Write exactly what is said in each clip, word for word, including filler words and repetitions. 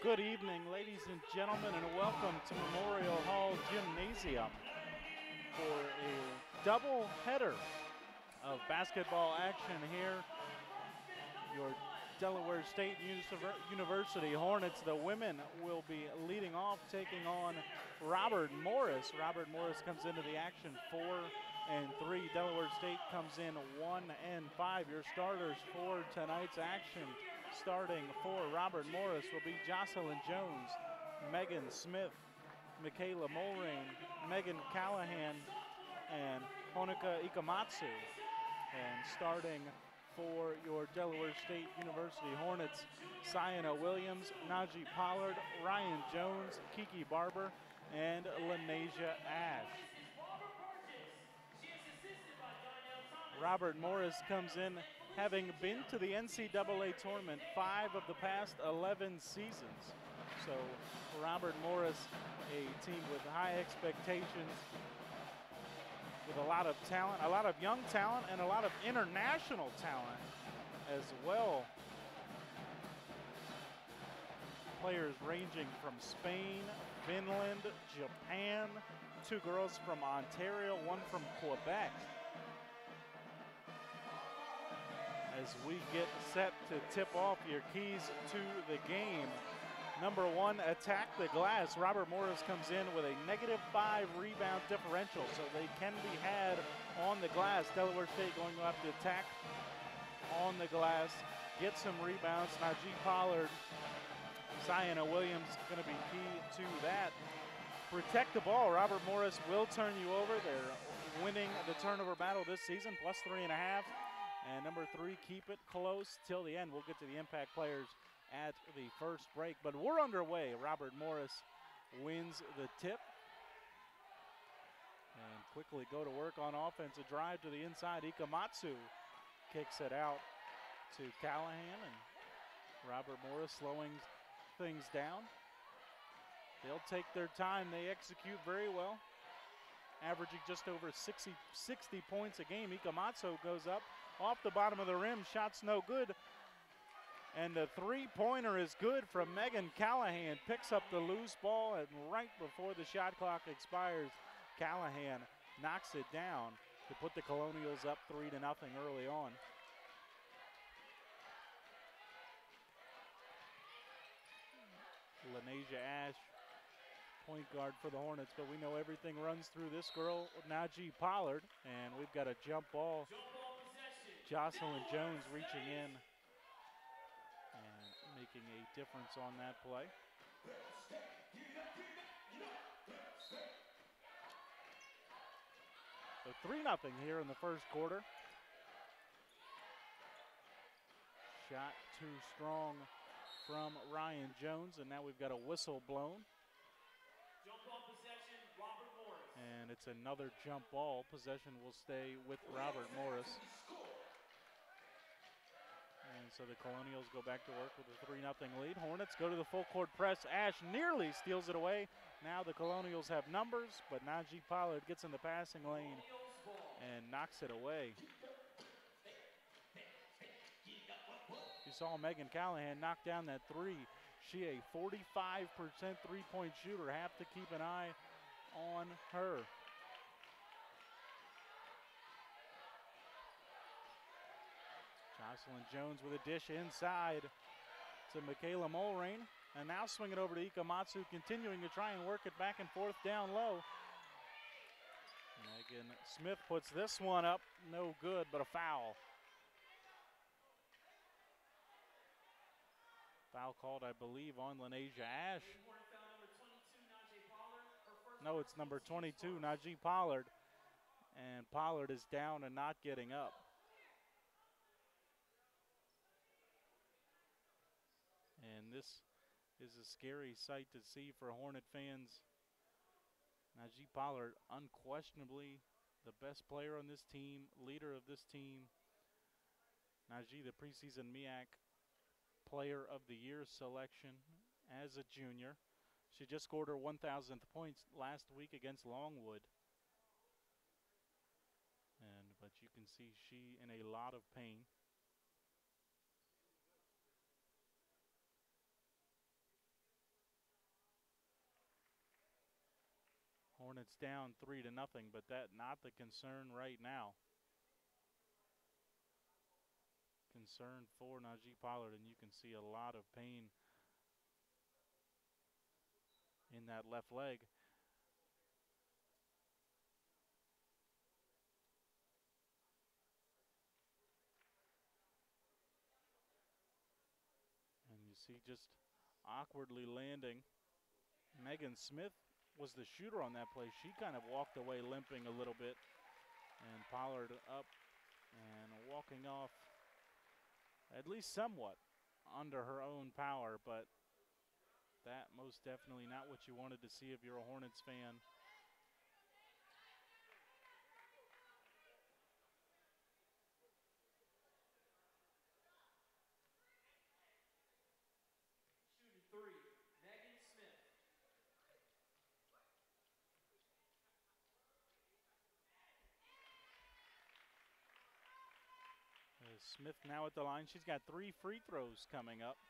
Good evening, ladies and gentlemen, and welcome to Memorial Hall Gymnasium for a double header of basketball action here. Your Delaware State University Hornets, the women, will be leading off, taking on Robert Morris. Robert Morris comes into the action four and three. Delaware State comes in one and five. Your starters for tonight's action, starting for Robert Morris, will be Jocelyn Jones, Megan Smith, Michaela Mulrain, Megan Callahan, and Honika Ikamatsu. And starting for your Delaware State University Hornets, Sienna Williams, Najee Pollard, Ryan Jones, Kiki Barber, and Lanasia Ash. Robert Morris comes in having been to the N C double A tournament five of the past eleven seasons. So Robert Morris, a team with high expectations, with a lot of talent, a lot of young talent, and a lot of international talent as well. Players ranging from Spain, Finland, Japan, two girls from Ontario, one from Quebec. As we get set to tip off your keys to the game. Number one, attack the glass. Robert Morris comes in with a negative five rebound differential, so they can be had on the glass. Delaware State going to have to attack on the glass, get some rebounds. Najee Pollard, Sienna Williams going to be key to that. Protect the ball. Robert Morris will turn you over. They're winning the turnover battle this season, plus three and a half. And number three, keep it close till the end. We'll get to the impact players at the first break, but we're underway. Robert Morris wins the tip. And quickly go to work on offense. A drive to the inside. Ikamatsu kicks it out to Callahan, and Robert Morris slowing things down. They'll take their time. They execute very well, averaging just over sixty, sixty points a game. Ikamatsu goes up off the bottom of the rim. Shot's no good. And the three-pointer is good from Megan Callahan. Picks up the loose ball, and right before the shot clock expires, Callahan knocks it down to put the Colonials up three to nothing early on. Lanasia Ash, point guard for the Hornets, but we know everything runs through this girl, Najee Pollard, and we've got a jump ball. Jocelyn Jones reaching in and making a difference on that play. So three nothing here in the first quarter. Shot too strong from Ryan Jones, and now we've got a whistle blown. Jump ball possession, Robert Morris. And it's another jump ball. Possession will stay with Robert Morris. And so the Colonials go back to work with a three nothing lead. Hornets go to the full court press. Ash nearly steals it away. Now the Colonials have numbers, but Najee Pollard gets in the passing lane and knocks it away. You saw Megan Callahan knock down that three. She a forty-five percent three-point shooter. Have to keep an eye on her. Jocelyn Jones with a dish inside to Michaela Mulrain. And now swing it over to Ikamatsu, continuing to try and work it back and forth down low. Megan Smith puts this one up. No good, but a foul. Foul called, I believe, on Lanasia Ash. No, it's number twenty-two, Najee Pollard. And Pollard is down and not getting up. And this is a scary sight to see for Hornet fans. Najee Pollard, unquestionably the best player on this team, leader of this team. Najee, the preseason M E A C Player of the Year selection as a junior. She just scored her one thousandth points last week against Longwood. And but you can see she in a lot of pain. Hornets down three to nothing, but that not the concern right now. Concern for Najee Pollard, and you can see a lot of pain in that left leg. And you see just awkwardly landing. Megan Smith was the shooter on that play. She kind of walked away limping a little bit. And Pollard up and walking off at least somewhat under her own power, but that most definitely not what you wanted to see if you're a Hornets fan. Shooting three, Megan Smith. Uh, Smith now at the line. She's got three free throws coming up.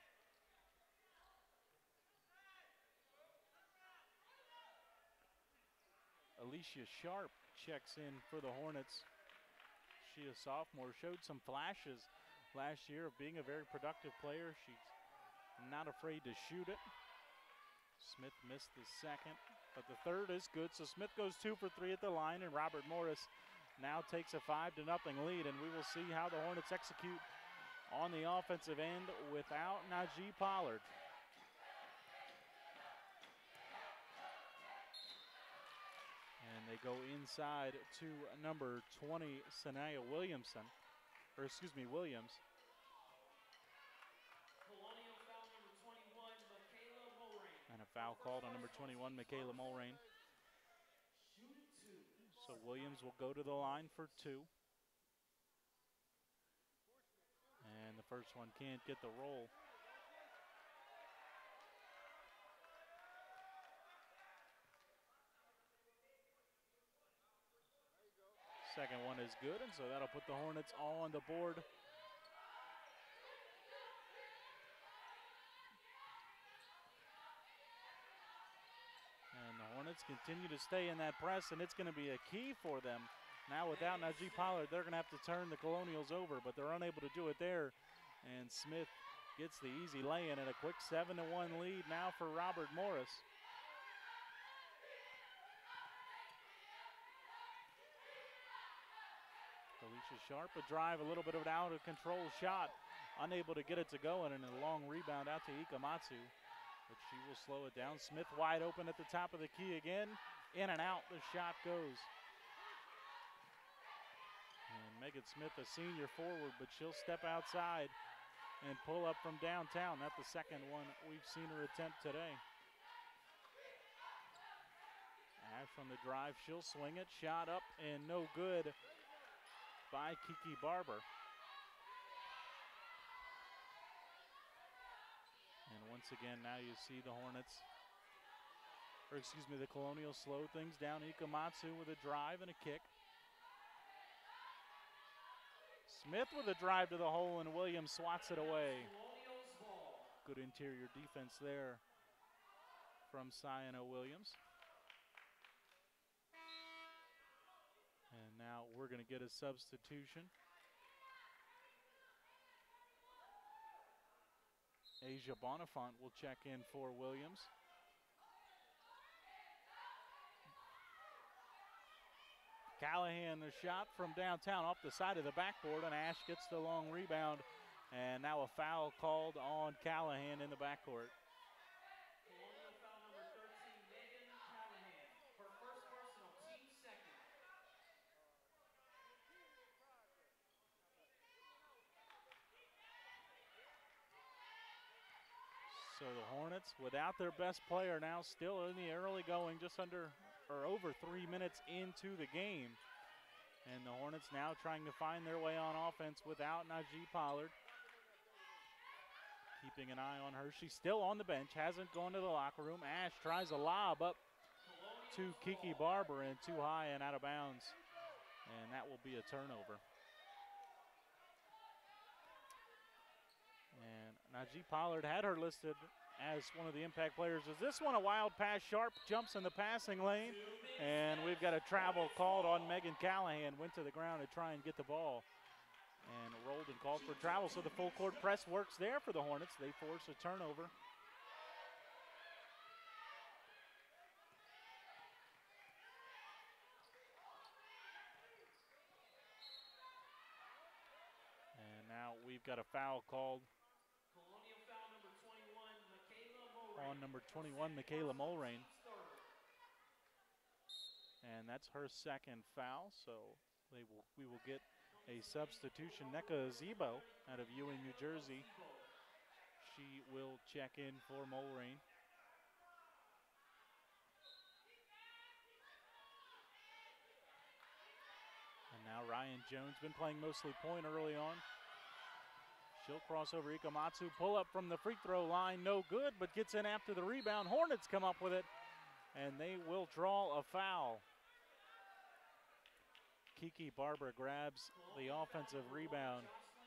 Alicia Sharp checks in for the Hornets. She, a sophomore, showed some flashes last year of being a very productive player. She's not afraid to shoot it. Smith missed the second, but the third is good. So Smith goes two for three at the line, and Robert Morris now takes a five to nothing lead, and we will see how the Hornets execute on the offensive end without Najee Pollard. And they go inside to number twenty, Sanaya Williamson, or excuse me, Williams. Colonial foul number twenty-one, Michaela Mulrain. And a foul called on number twenty-one, Michaela Mulrain. Shooting two. So Williams will go to the line for two. And the first one can't get the roll. Second one is good, and so that'll put the Hornets all on the board. And the Hornets continue to stay in that press, and it's going to be a key for them. Now without Najee Pollard, they're going to have to turn the Colonials over, but they're unable to do it there. And Smith gets the easy lay-in and a quick seven to one lead now for Robert Morris. Alicia Sharp, a drive, a little bit of an out-of-control shot. Unable to get it to go, and a long rebound out to Ikamatsu. But she will slow it down. Smith wide open at the top of the key again. In and out, the shot goes. And Megan Smith, a senior forward, but she'll step outside and pull up from downtown. That's the second one we've seen her attempt today. Ash on the drive, she'll swing it. Shot up and no good by Kiki Barber. And once again, now you see the Hornets, or excuse me, the Colonials slow things down. Ikamatsu with a drive and a kick. Smith with a drive to the hole, and Williams swats it away. Good interior defense there from Sienna Williams. And now we're going to get a substitution. Asia Bonifant will check in for Williams. Callahan, the shot from downtown off the side of the backboard, and Ash gets the long rebound. And now a foul called on Callahan in the backcourt. Colonial foul number thirteen, Megan Callahan. Her first personal, team second. So the Hornets, without their best player now, still in the early going, just under or over three minutes into the game. And the Hornets now trying to find their way on offense without Najee Pollard. Keeping an eye on her. She's still on the bench, hasn't gone to the locker room. Ash tries a lob up to Kiki Barber, and too high and out of bounds. And that will be a turnover. And Najee Pollard had her listed as one of the impact players. Is this one a wild pass? Sharp jumps in the passing lane, and we've got a travel called on Megan Callahan. Went to the ground to try and get the ball and rolled and called for travel. So the full court press works there for the Hornets. They force a turnover. And now we've got a foul called Colonial foul number twenty-one, Michaela Mulrain. on number twenty-one, Michaela Mulrain. And that's her second foul, so they will, we will get a substitution. Neka Azebo out of Ewing, New Jersey. She will check in for Mulrain. And now Ryan Jones, been playing mostly point early on. She'll cross over Ikamatsu, pull up from the free throw line, no good, but gets in after the rebound. Hornets come up with it, and they will draw a foul. Kiki Barber grabs the offensive rebound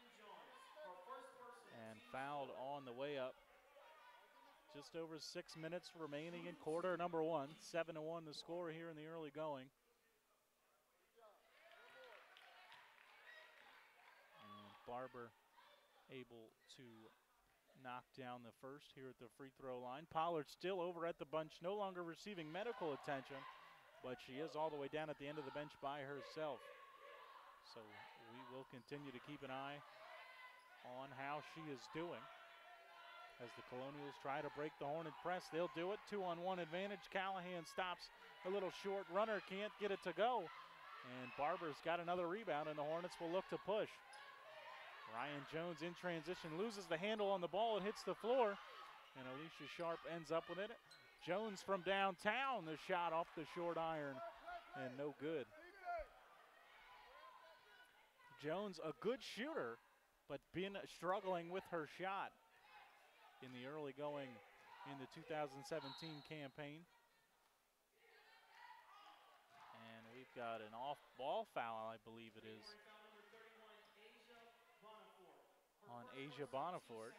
and fouled on the way up. Just over six minutes remaining in quarter number one. Seven to one the score here in the early going. And Barber able to knock down the first here at the free throw line. Pollard still over at the bench, no longer receiving medical attention, but she is all the way down at the end of the bench by herself. So we will continue to keep an eye on how she is doing as the Colonials try to break the Hornet press. They'll do it, two on one advantage. Callahan stops a little short. Runner can't get it to go. And Barber's got another rebound, and the Hornets will look to push. Ryan Jones in transition, loses the handle on the ball. It hits the floor, and Alicia Sharp ends up with it. Jones from downtown, the shot off the short iron, and no good. Jones, a good shooter, but been struggling with her shot in the early going in the two thousand seventeen campaign. And we've got an off-ball foul, I believe it is, on Asia Bonifort.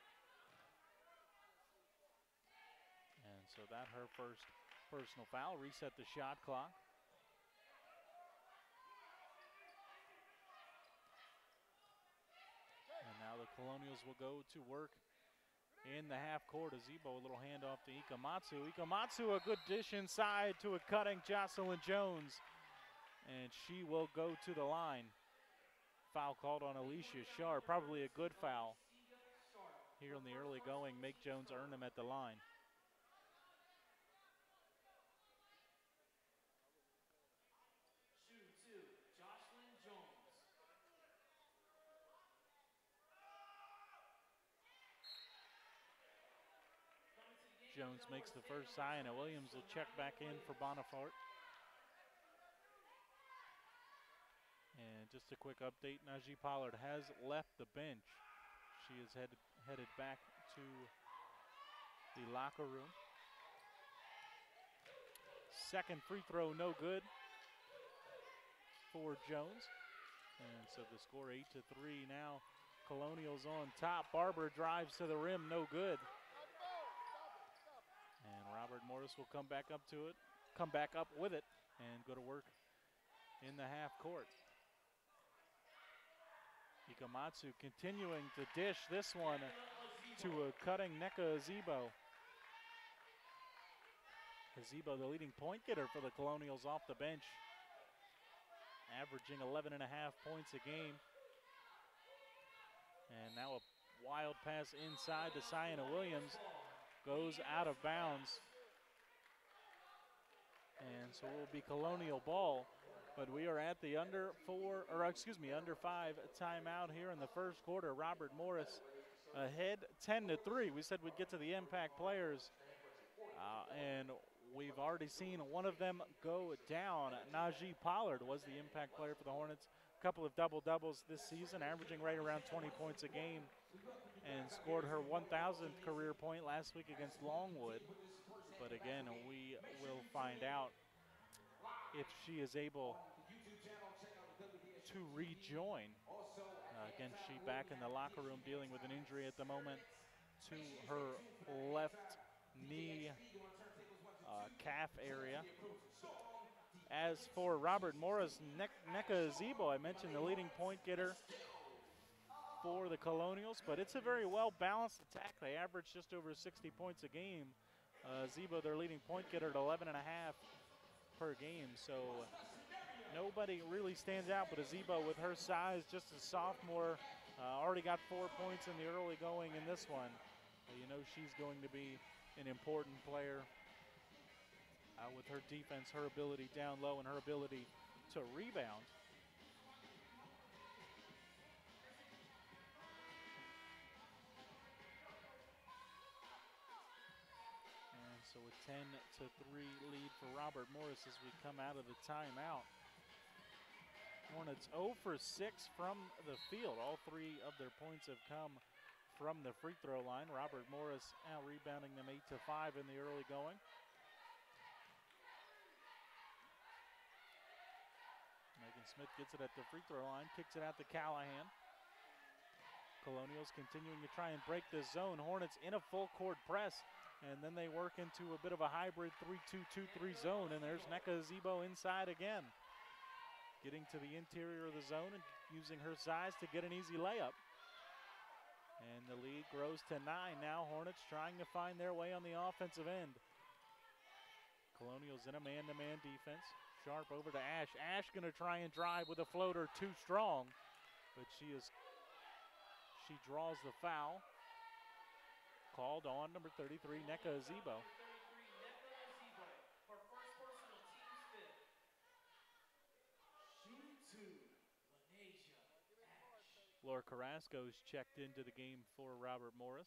And so that her first personal foul, reset the shot clock. And now the Colonials will go to work in the half court. Azebo, a little handoff to Ikamatsu. Ikamatsu, a good dish inside to a cutting Jocelyn Jones. And she will go to the line. Foul called on Alicia Sharp, probably a good foul here in the early going. Make Jones earn them at the line. Shoot two, Jocelyn Jones. Jones makes the first sign, and Williams will check back in for Bonifort. And just a quick update, Najee Pollard has left the bench. She is headed, headed back to the locker room. Second free throw, no good for Jones. And so the score eight to three now. Colonials on top. Barber drives to the rim, no good. And Robert Morris will come back up to it, come back up with it, and go to work in the half court. Ikamatsu continuing to dish this one to a cutting Neka Azebo. Azebo, the leading point getter for the Colonials off the bench, averaging eleven and a half points a game. And now a wild pass inside to Sienna Williams, goes out of bounds. And so it will be Colonial ball. But we are at the under four, or excuse me, under five timeout here in the first quarter. Robert Morris ahead ten to three. We said we'd get to the impact players, uh, and we've already seen one of them go down. Najee Pollard was the impact player for the Hornets. A couple of double-doubles this season, averaging right around twenty points a game, and scored her one thousandth career point last week against Longwood. But again, we will find out if she is able to rejoin. Uh, again, she back in the locker room dealing with an injury at the moment. to her left knee uh, calf area. As for Robert Morris, ne Nneka Azebo, I mentioned the leading point getter for the Colonials, but it's a very well-balanced attack. They average just over sixty points a game. Uh, Azebo, their leading point getter, at eleven and a half per game. So nobody really stands out, but Azebo, with her size, just a sophomore, uh, already got four points in the early going in this one. Uh, you know she's going to be an important player uh, with her defense, her ability down low, and her ability to rebound. And so a ten to three lead for Robert Morris as we come out of the timeout. Hornets zero for six from the field. All three of their points have come from the free throw line. Robert Morris out rebounding them eight to five in the early going. Megan Smith gets it at the free throw line, kicks it out to Callahan. Colonials continuing to try and break this zone. Hornets in a full court press, and then they work into a bit of a hybrid three two two three zone, and there's Nneka Azebo inside again, getting to the interior of the zone and using her size to get an easy layup. And the lead grows to nine now. Hornets trying to find their way on the offensive end. Colonials in a man-to-man defense. Sharp over to Ash. Ash gonna try and drive with a floater, too strong, but she is, she draws the foul. Called on number thirty-three, Nneka Azebo. Laura Carrasco's checked into the game for Robert Morris.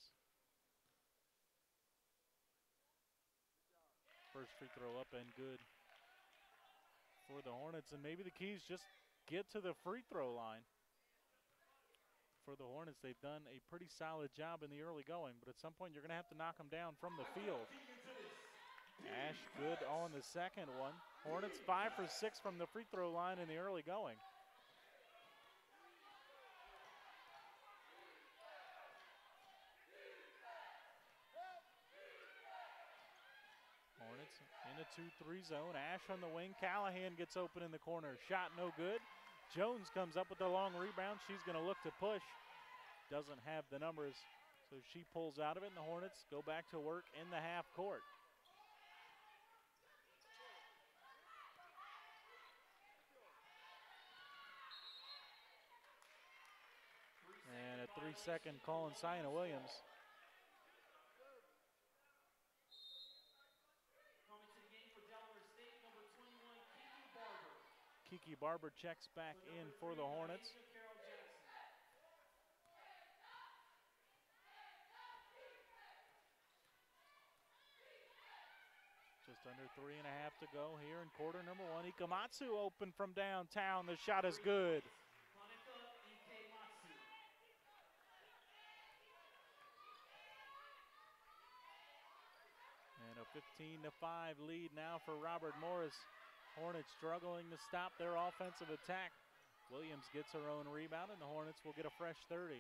First free throw up and good for the Hornets, and maybe the keys just get to the free throw line. For the Hornets, they've done a pretty solid job in the early going, but at some point you're gonna have to knock them down from the field. Ash good on the second one. Hornets five for six from the free throw line in the early going. Hornets in a two three zone. Ash on the wing. Callahan gets open in the corner. Shot no good. Jones comes up with the long rebound. She's going to look to push. Doesn't have the numbers, so she pulls out of it, and the Hornets go back to work in the half court. And a three-second call on Sienna Williams. Kiki Barber checks back in for the Hornets. Just under three and a half to go here in quarter number one. Ikematsu open from downtown. The shot is good. And a fifteen to five lead now for Robert Morris. Hornets struggling to stop their offensive attack. Williams gets her own rebound, and the Hornets will get a fresh thirty.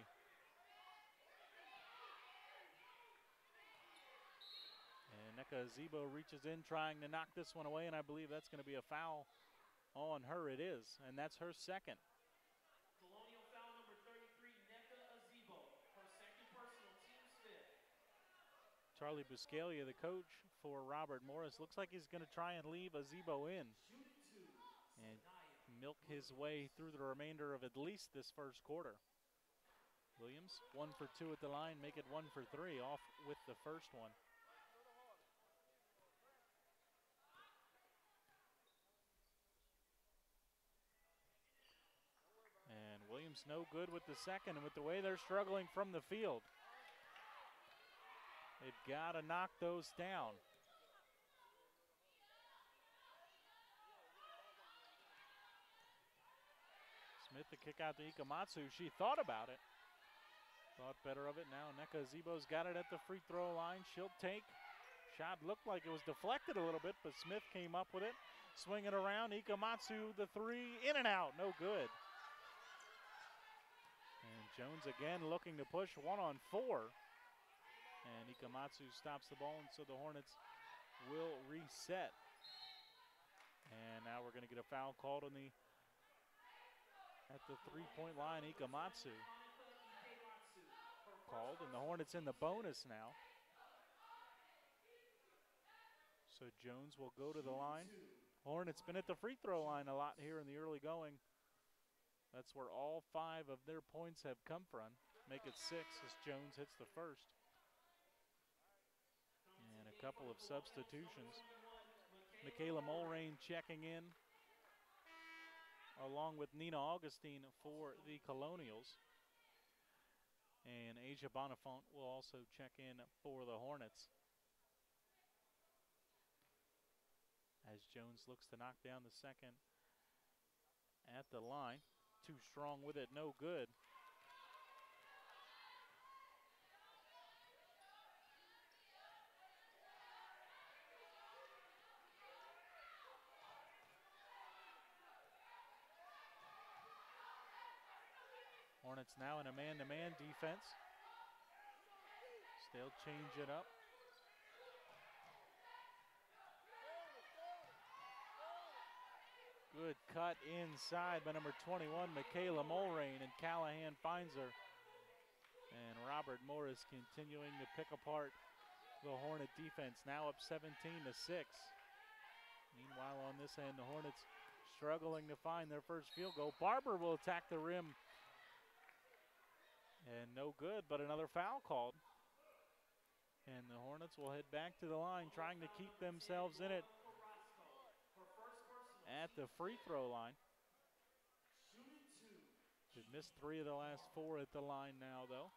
And Nneka Azebo reaches in trying to knock this one away, and I believe that's going to be a foul on her. It is, and that's her second. Colonial foul number thirty-three, Nneka Azebo, her second personal, team's fifth. Charlie Buscalia, the coach for Robert Morris, looks like he's going to try and leave Azebo in and milk his way through the remainder of at least this first quarter. Williams, one for two at the line, make it one for three, off with the first one. And Williams no good with the second, and with the way they're struggling from the field, they've got to knock those down. Smith to kick out to Ikematsu. She thought about it. Thought better of it. Now Nneka Azebo's got it at the free throw line. She'll take. Shot looked like it was deflected a little bit, but Smith came up with it. Swing it around. Ikematsu, the three, in and out. No good. And Jones again looking to push, one on four. And Ikamatsu stops the ball, and so the Hornets will reset. And now we're going to get a foul called on the at the three-point line. Ikamatsu called, and the Hornets in the bonus now. So Jones will go to the line. Hornets been at the free throw line a lot here in the early going. That's where all five of their points have come from. Make it six as Jones hits the first. And a couple of substitutions. Michaela Mulrain checking in along with Nina Augustine for the Colonials. And Asia Bonifant will also check in for the Hornets. As Jones looks to knock down the second at the line. Too strong with it, no good. Hornets now in a man-to-man defense. They'll change it up. Good cut inside by number twenty-one, Michaela Mulrain, and Callahan finds her. And Robert Morris continuing to pick apart the Hornet defense, now up seventeen to six. Meanwhile, on this end, the Hornets struggling to find their first field goal. Barber will attack the rim. And no good, but another foul called. And the Hornets will head back to the line, trying to keep themselves in it at the free throw line. They've missed three of the last four at the line now, though.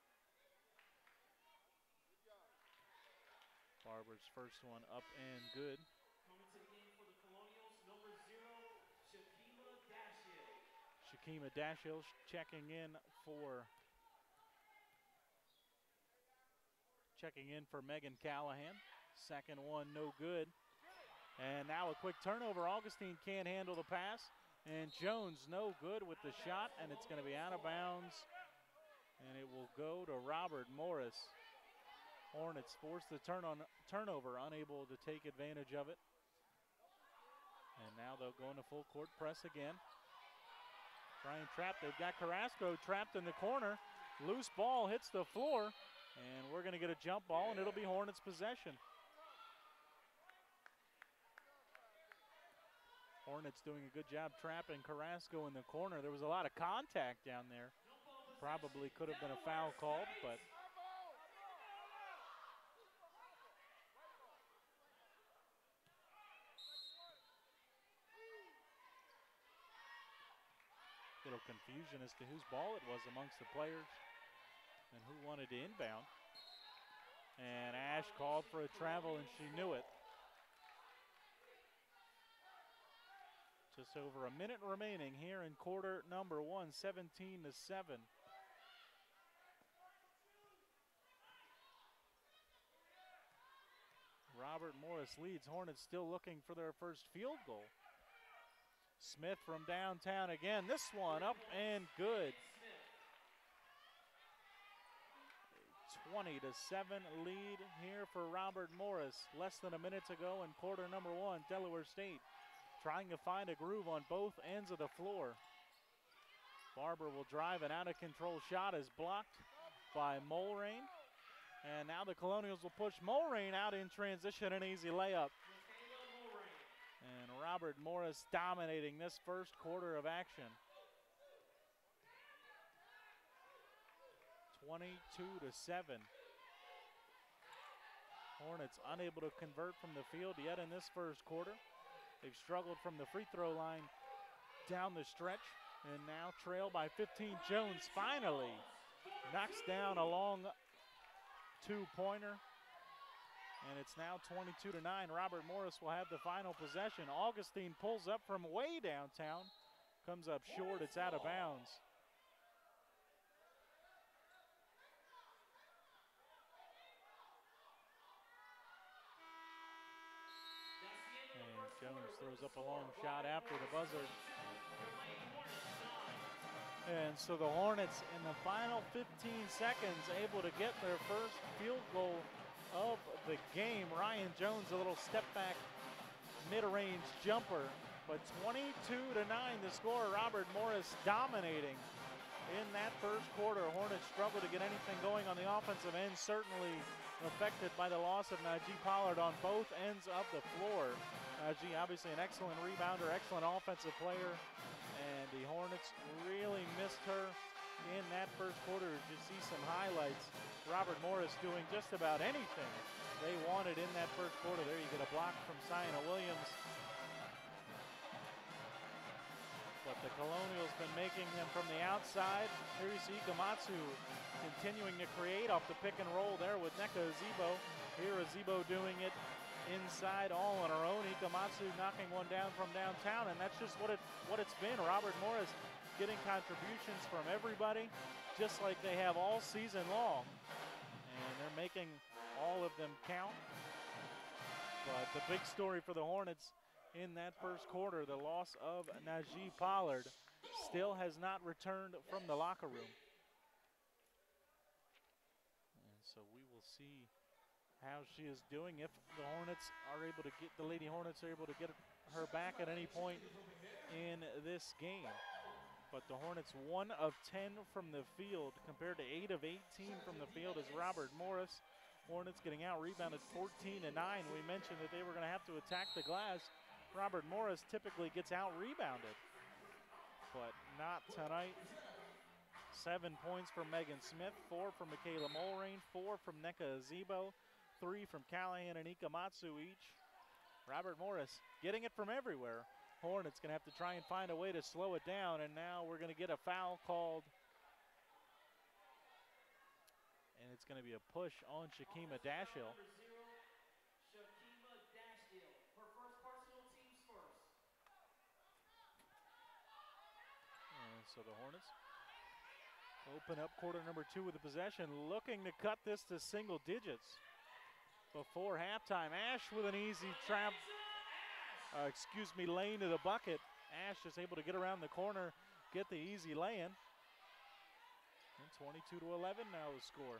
Barber's first one up and good. Coming to the game for the Colonials, number zero, Shakima Dashiell. Shakima Dashiell checking in for checking in for Megan Callahan. Second one, no good. And now a quick turnover. Augustine can't handle the pass. And Jones no good with the shot, and it's going to be out of bounds. And it will go to Robert Morris. Hornets force the turn on turnover, unable to take advantage of it. And now they'll go into full court press again. Try and trap. They've got Carrasco trapped in the corner. Loose ball hits the floor. And we're going to get a jump ball, and it'll be Hornets possession. Hornets doing a good job trapping Carrasco in the corner. There was a lot of contact down there. Probably could have been a foul called, but little confusion as to whose ball it was amongst the players and who wanted to inbound. And Ash called for a travel, and she knew it. Just over a minute remaining here in quarter number one, seventeen to seven. Robert Morris leads. Hornets still looking for their first field goal. Smith from downtown again. This one up and good. twenty to seven lead here for Robert Morris. Less than a minute to go in quarter number one. Delaware State trying to find a groove on both ends of the floor. Barber will drive. An out-of-control shot is blocked by Mulrain. And now the Colonials will push Mulrain out in transition, an easy layup. And Robert Morris dominating this first quarter of action. twenty-two to seven. Hornets unable to convert from the field yet in this first quarter. They've struggled from the free throw line down the stretch, and now trail by fifteen. Jones finally knocks down a long two-pointer, and it's now twenty-two to nine. Robert Morris will have the final possession. Augustine pulls up from way downtown, comes up short. It's out of bounds. Jones throws up a long shot after the buzzer. And so the Hornets in the final fifteen seconds able to get their first field goal of the game. Ryan Jones, a little step back mid-range jumper, but twenty-two to nine the score. Robert Morris dominating in that first quarter. Hornets struggled to get anything going on the offensive end, certainly affected by the loss of Najee Pollard on both ends of the floor. Najee obviously an excellent rebounder, excellent offensive player, and the Hornets really missed her in that first quarter. You see some highlights. Robert Morris doing just about anything they wanted in that first quarter. There you get a block from Sienna Williams. But the Colonials been making them from the outside. Here you see Ikamatsu continuing to create off the pick and roll there with Nneka Azebo. Here Azebo doing it inside all on her own. Ikamatsu knocking one down from downtown, and that's just what it what it's been. Robert Morris getting contributions from everybody, just like they have all season long. And they're making all of them count. But the big story for the Hornets in that first quarter, the loss of Najee Pollard, still has not returned from the locker room. And so we will see how she is doing, if the Hornets are able to get, the Lady Hornets are able to get her back at any point in this game. But the Hornets one of ten from the field compared to eight of eighteen from the field is Robert Morris. Hornets getting out rebounded fourteen to nine. We mentioned that they were going to have to attack the glass. Robert Morris typically gets out rebounded, but not tonight. Seven points from Megan Smith, four from Michaela Mulrain, four from Nneka Azebo, three from Callahan and Ikamatsu each. Robert Morris getting it from everywhere. Hornets gonna have to try and find a way to slow it down, and now we're gonna get a foul called. And it's gonna be a push on Shakima Dashiell. So the Hornets open up quarter number two with the possession, looking to cut this to single digits before halftime. Ash with an easy trap, uh, excuse me, lane to the bucket. Ash is able to get around the corner, get the easy lay-in. And twenty-two to eleven now the score.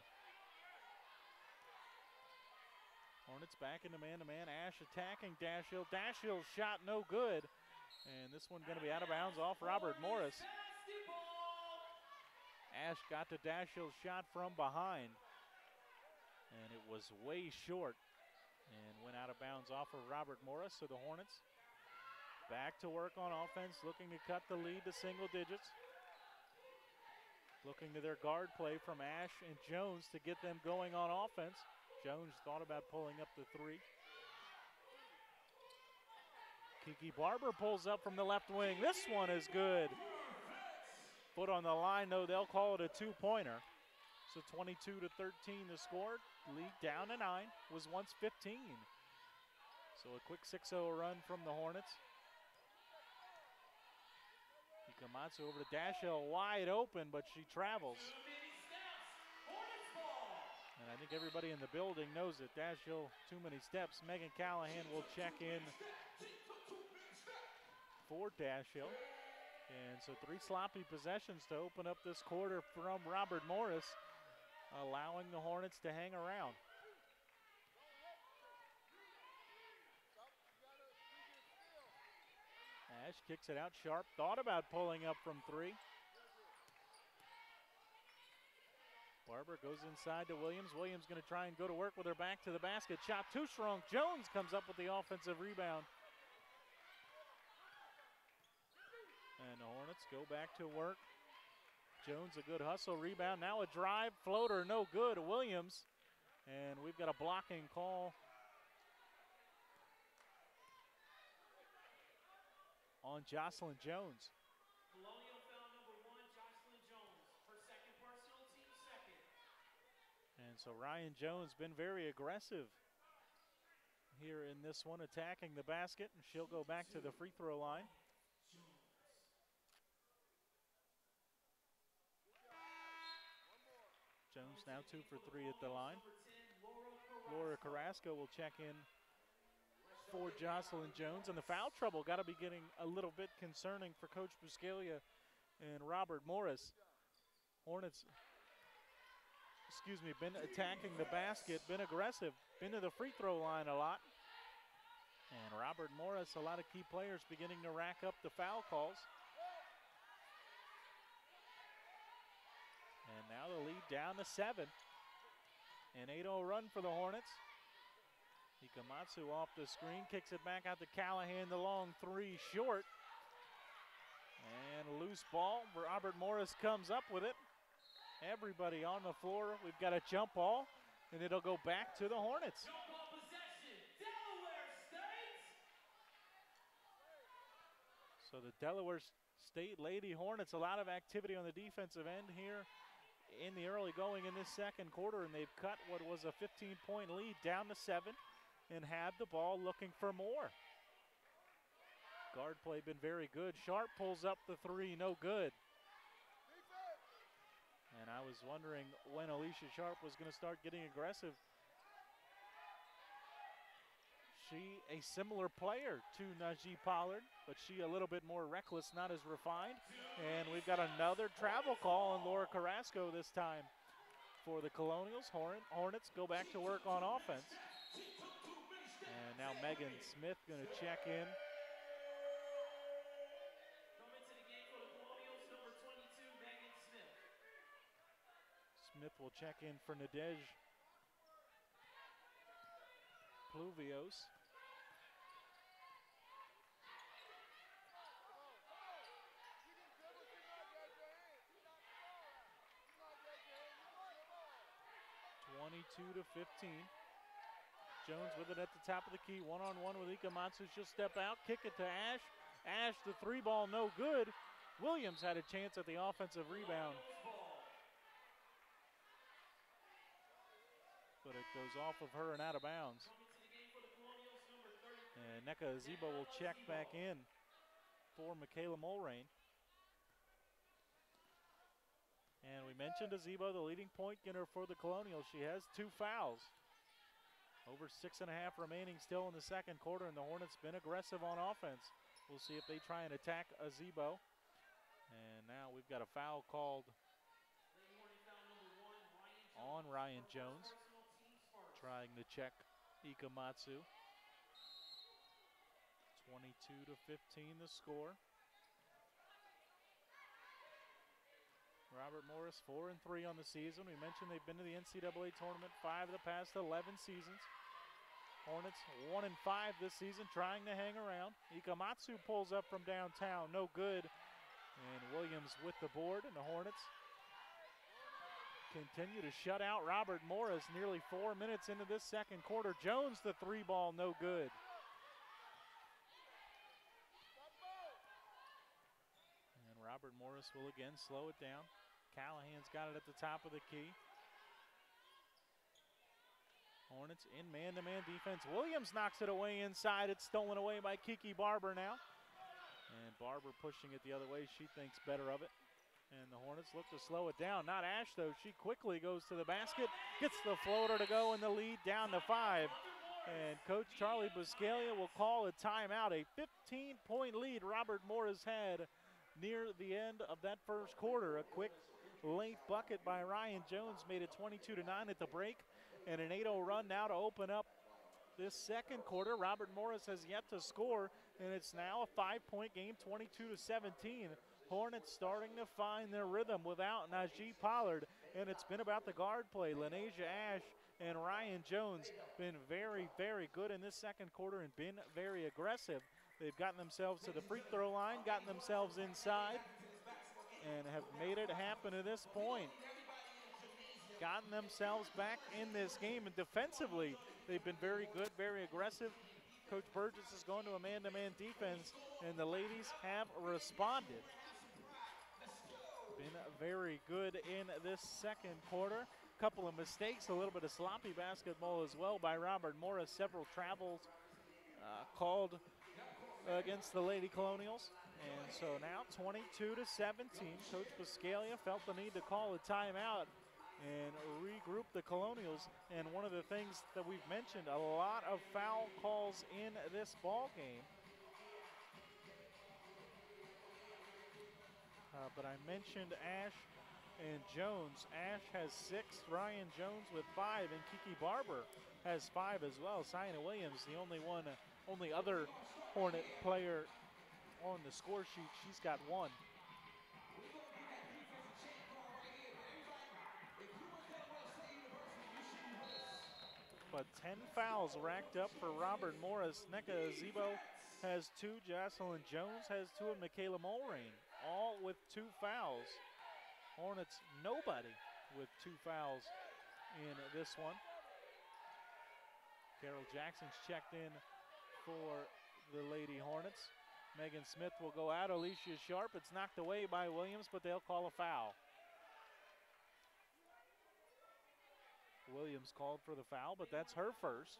Hornets back into man-to-man. Ash attacking Dashiell. Dashill's shot no good. And this one going to be out of bounds off Robert Morris. Ash got to Dashill's shot from behind, and it was way short and went out of bounds off of Robert Morris. So the Hornets back to work on offense, looking to cut the lead to single digits. Looking to their guard play from Ash and Jones to get them going on offense. Jones thought about pulling up the three. Kiki Barber pulls up from the left wing. This one is good. Foot on the line, though, they'll call it a two-pointer. So twenty-two to thirteen the score. Lead down to nine, was once fifteen. So a quick six oh run from the Hornets. Ikamatsu over to Dashiell, wide open, but she travels. And I think everybody in the building knows it. Dashiell, too many steps. Megan Callahan will check in for Dashiell. And so three sloppy possessions to open up this quarter from Robert Morris, allowing the Hornets to hang around. Ash kicks it out sharp, thought about pulling up from three. Barber goes inside to Williams. Williams gonna try and go to work with her back to the basket. Shot too strong. Jones comes up with the offensive rebound. And the Hornets go back to work. Jones a good hustle rebound. Now a drive, floater, no good. Williams. And we've got a blocking call on Jocelyn Jones. Colonial foul number one, Jocelyn Jones. Her second personal, team second. And so Ryan Jones been very aggressive here in this one, attacking the basket, and she'll go back to the free throw line. Jones now two for three at the line. Laura Carrasco will check in for Jocelyn Jones. And the foul trouble got to be getting a little bit concerning for Coach Buscalia and Robert Morris. Hornets, excuse me, been attacking the basket, been aggressive, been to the free throw line a lot. And Robert Morris, a lot of key players beginning to rack up the foul calls. And now the lead down to seven. An eight oh run for the Hornets. Ikematsu off the screen, kicks it back out to Callahan, the long three short. And loose ball, Robert Morris comes up with it. Everybody on the floor, we've got a jump ball, and it'll go back to the Hornets. Jump ball possession, Delaware State. So the Delaware State Lady Hornets, a lot of activity on the defensive end here in the early going in this second quarter, and they've cut what was a fifteen point lead down to seven and have the ball looking for more. Guard play been very good. Sharp pulls up the three, no good. And I was wondering when Alicia Sharp was going to start getting aggressive. She a similar player to Najee Pollard, but she a little bit more reckless, not as refined. And we've got another travel call on Laura Carrasco this time for the Colonials. Horn Hornets go back to work on offense. And now Megan Smith going to check in. Come into the game for the Colonials, number twenty-two, Megan Smith. Smith will check in for Nadej Pluvios. twenty-two to fifteen. Jones with it at the top of the key, one-on-one with Ikematsu. She'll step out, kick it to Ash. Ash, the three ball, no good. Williams had a chance at the offensive rebound, but it goes off of her and out of bounds. And Nneka Azebo will check back in for Michaela Mulrain. And we mentioned Azebo, the leading point getter for the Colonials. She has two fouls. Over six and a half remaining still in the second quarter, and the Hornets been aggressive on offense. We'll see if they try and attack Azebo. And now we've got a foul called on Ryan Jones, trying to check Ikematsu. twenty-two to fifteen the score. Robert Morris, four and three on the season. We mentioned they've been to the N C double A tournament five of the past eleven seasons. Hornets one and five this season, trying to hang around. Ikematsu pulls up from downtown, no good. And Williams with the board, and the Hornets continue to shut out Robert Morris nearly four minutes into this second quarter. Jones, the three ball, no good. And Robert Morris will again slow it down. Callahan's got it at the top of the key. Hornets in man-to-man defense. Williams knocks it away inside. It's stolen away by Kiki Barber now. And Barber pushing it the other way. She thinks better of it. And the Hornets look to slow it down. Not Ash, though. She quickly goes to the basket, gets the floater to go, and the lead down to five. And Coach Charlie Buscalia will call a timeout. A fifteen point lead Robert Morris had near the end of that first quarter. A quick late bucket by Ryan Jones made it twenty-two to nine at the break, and an eight oh run now to open up this second quarter. Robert Morris has yet to score, and it's now a five point game, twenty-two to seventeen. Hornets starting to find their rhythm without Najee Pollard, and it's been about the guard play. Lanesia Ash and Ryan Jones been very, very good in this second quarter and been very aggressive. They've gotten themselves to the free throw line, gotten themselves inside, and have made it happen to this point. Gotten themselves back in this game, and defensively, they've been very good, very aggressive. Coach Burgess has gone to a man-to-man defense, and the ladies have responded. Been very good in this second quarter. Couple of mistakes, a little bit of sloppy basketball as well by Robert Morris. Several travels uh, called against the Lady Colonials. And so now twenty-two to seventeen. Coach Buscalia felt the need to call a timeout and regroup the Colonials. And one of the things that we've mentioned, a lot of foul calls in this ball game. uh, but I mentioned Ash and Jones. Ash has six, Ryan Jones with five, and Kiki Barber has five as well. Sienna Williams, the only one, uh, only other Hornet player on the score sheet. She's got one. But ten fouls racked up for Robert Morris. Nneka Azebo has two. Jocelyn Jones has two, and Michaela Mulrain, all with two fouls. Hornets, nobody with two fouls in this one. Carol Jackson's checked in for the Lady Hornets. Megan Smith will go out. Alicia Sharp, it's knocked away by Williams, but they'll call a foul. Williams called for the foul, but that's her first.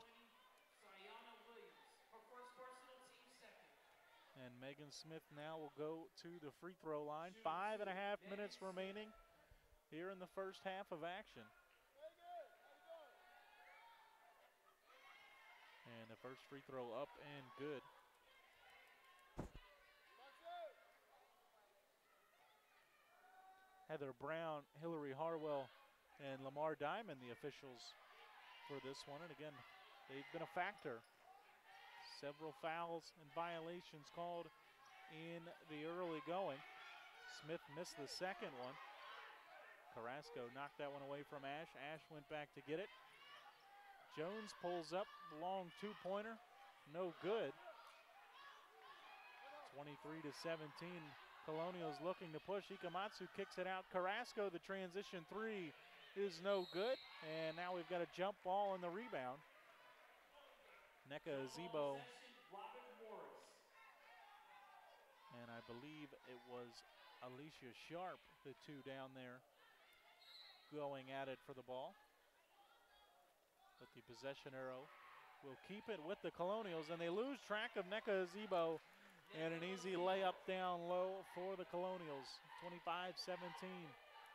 And Megan Smith now will go to the free throw line. Five and a half minutes remaining here in the first half of action. And the first free throw up and good. Heather Brown, Hillary Harwell, and Lamar Diamond, the officials for this one. And again, they've been a factor. Several fouls and violations called in the early going. Smith missed the second one. Carrasco knocked that one away from Ash. Ash went back to get it. Jones pulls up, long two-pointer, no good. twenty-three to seventeen, Colonials looking to push. Ikematsu kicks it out. Carrasco, the transition three is no good. And now we've got a jump ball and the rebound. Nneka Azebo. And I believe it was Alicia Sharp, the two down there, going at it for the ball. But the possession arrow will keep it with the Colonials, and they lose track of Nneka Azebo, and an easy layup down low for the Colonials, twenty-five seventeen.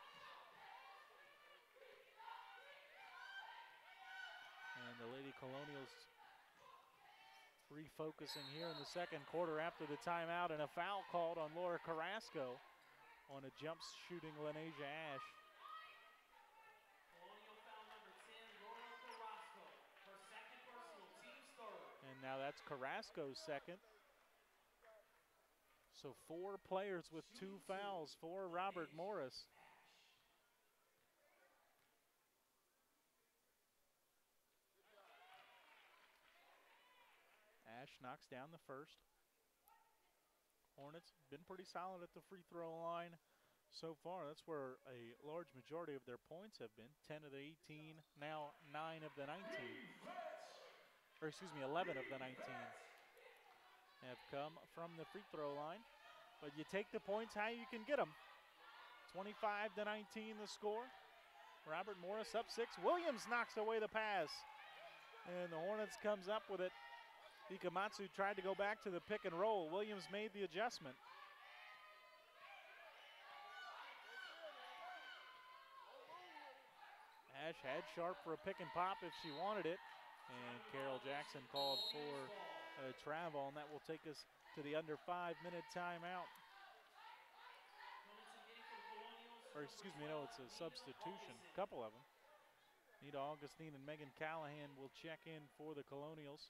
And the Lady Colonials refocusing here in the second quarter after the timeout, and a foul called on Laura Carrasco on a jump shooting Lenasia Ash. And now that's Carrasco's second. So four players with two fouls for Robert Morris. Ash knocks down the first. Hornets been pretty solid at the free throw line so far. That's where a large majority of their points have been. ten of the eighteen, now nine of the nineteen. Or excuse me, eleven of the nineteen have come from the free throw line. But you take the points how you can get them. twenty-five to nineteen the score. Robert Morris up six. Williams knocks away the pass. And the Hornets comes up with it. Ikematsu tried to go back to the pick and roll. Williams made the adjustment. Ash had Sharp for a pick and pop if she wanted it. And Carol Jackson called for a travel, and that will take us to the under five minute timeout. Or excuse me, no, it's a substitution, a couple of them. Nita Augustine and Megan Callahan will check in for the Colonials.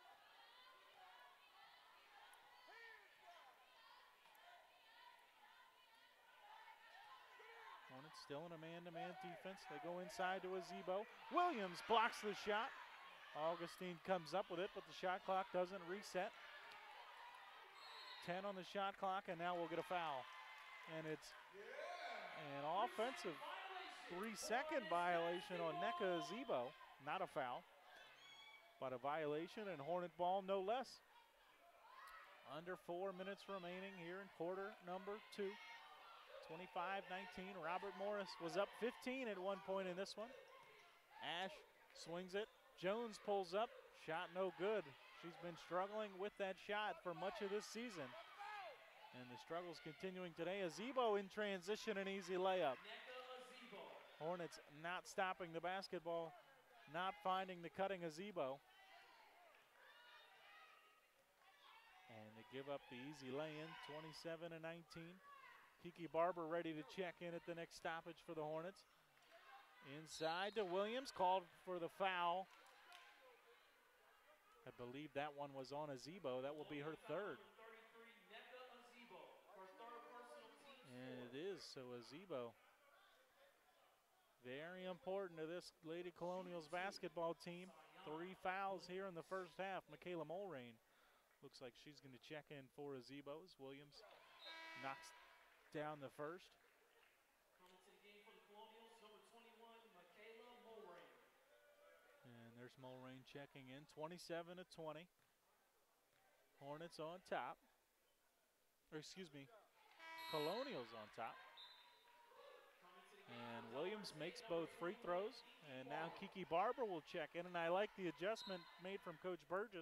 Hornets still in a man-to-man defense. They go inside to Azebo. Williams blocks the shot. Augustine comes up with it, but the shot clock doesn't reset. ten on the shot clock, and now we'll get a foul. And it's an offensive three-second violation on Nneka Azebo. Not a foul, but a violation, and Hornet ball no less. Under four minutes remaining here in quarter number two. twenty-five nineteen. Robert Morris was up fifteen at one point in this one. Ash swings it. Jones pulls up. Shot no good. She's been struggling with that shot for much of this season. And the struggles continuing today. Azebo in transition, an easy layup. Hornets not stopping the basketball, not finding the cutting Azebo. And they give up the easy lay-in, twenty-seven to nineteen. Kiki Barber ready to check in at the next stoppage for the Hornets. Inside to Williams, called for the foul. I believe that one was on Azebo. That will be her third. And it is, so Azebo. Very important to this Lady Colonials basketball team. Three fouls here in the first half. Michaela Mulrain looks like she's going to check in for Azebo as Williams knocks down the first. Coming to the game for the Colonials, number twenty-one, Michaela Mulrain. And there's Mulrain checking in, twenty-seven to twenty. Hornets on top. Or excuse me, Colonials on top. And Williams makes both free throws. And now Kiki Barber will check in. And I like the adjustment made from Coach Burgess.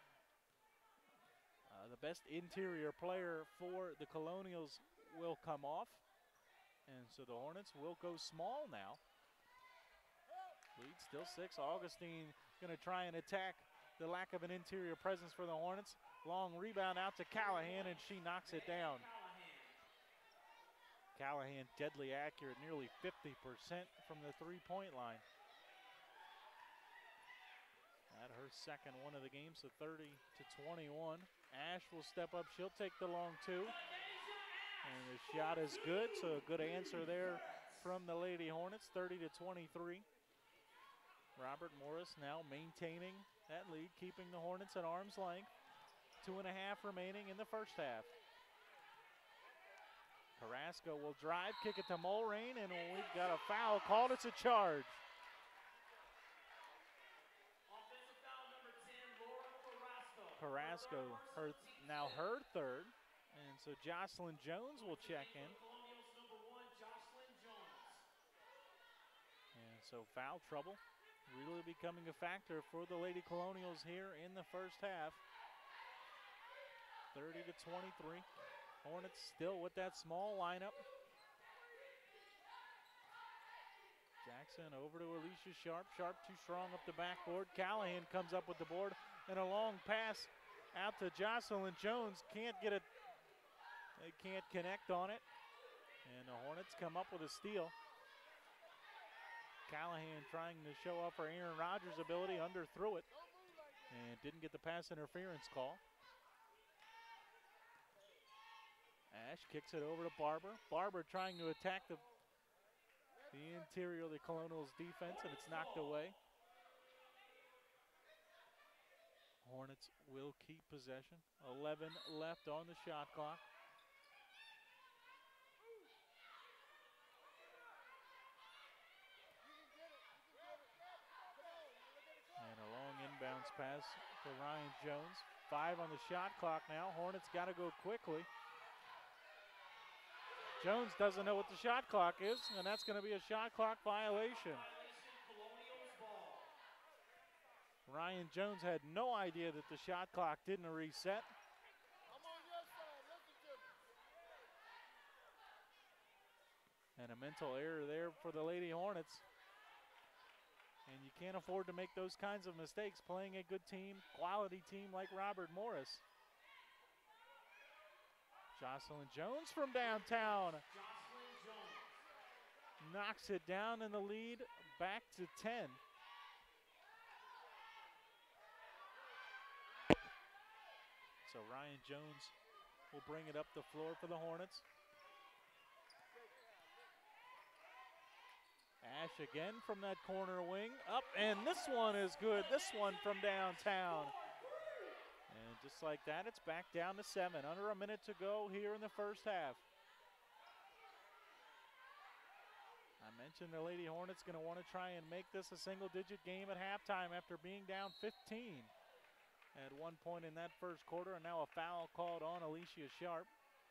Uh, the best interior player for the Colonials will come off. And so the Hornets will go small now. Lead still six. Augustine going to try and attack the lack of an interior presence for the Hornets. Long rebound out to Callahan, and she knocks it down. Callahan deadly accurate, nearly fifty percent from the three-point line. At her second one of the game, so thirty to twenty-one. Ash will step up. She'll take the long two. And the shot is good, so a good answer there from the Lady Hornets, thirty to twenty-three. Robert Morris now maintaining that lead, keeping the Hornets at arm's length. Two and a half remaining in the first half. Carrasco will drive, kick it to Mulrain, and we've got a foul called. It's a charge. Offensive foul number ten, Laura Carrasco. Carrasco, her, now her third. And so Jocelyn Jones will check in. Colonials number one, Jocelyn Jones. And so foul trouble really becoming a factor for the Lady Colonials here in the first half. thirty to twenty-three. Hornets still with that small lineup. Jackson over to Alicia Sharp. Sharp too strong up the backboard. Callahan comes up with the board and a long pass out to Jocelyn Jones. Can't get it. They can't connect on it. And the Hornets come up with a steal. Callahan trying to show off her Aaron Rodgers ability, underthrew it. And didn't get the pass interference call. Ash kicks it over to Barber. Barber trying to attack the, the interior of the Colonials defense, and it's knocked away. Hornets will keep possession. eleven left on the shot clock. And a long inbounds pass for Ryan Jones. Five on the shot clock now. Hornets got to go quickly. Jones doesn't know what the shot clock is, and that's going to be a shot clock violation. Ryan Jones had no idea that the shot clock didn't reset. And a mental error there for the Lady Hornets. And you can't afford to make those kinds of mistakes playing a good team, quality team like Robert Morris. Jocelyn Jones from downtown. Jocelyn Jones. Knocks it down in the lead, back to ten. So Ryan Jones will bring it up the floor for the Hornets. Ash again from that corner wing, up, and this one is good. This one from downtown. And just like that, it's back down to seven. Under a minute to go here in the first half. I mentioned the Lady Hornets going to want to try and make this a single-digit game at halftime after being down fifteen at one point in that first quarter, and now a foul called on Alicia Sharp.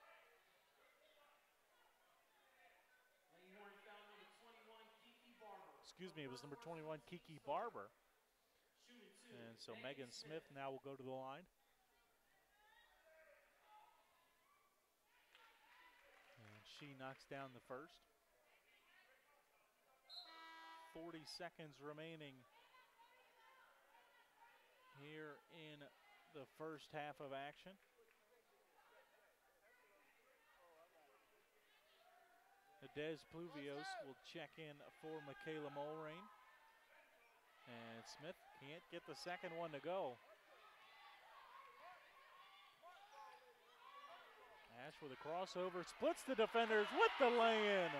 Lady Hornet foul number twenty-one, Kiki Barber. Excuse me, it was number twenty-one, Kiki Barber. Shooting two, And so Megan Smith now will go to the line. And she knocks down the first. forty seconds remaining here in the first half of action. Des Pluvios will check in for Michaela Mulrain. And Smith can't get the second one to go. Ash with a crossover, splits the defenders with the lay-in.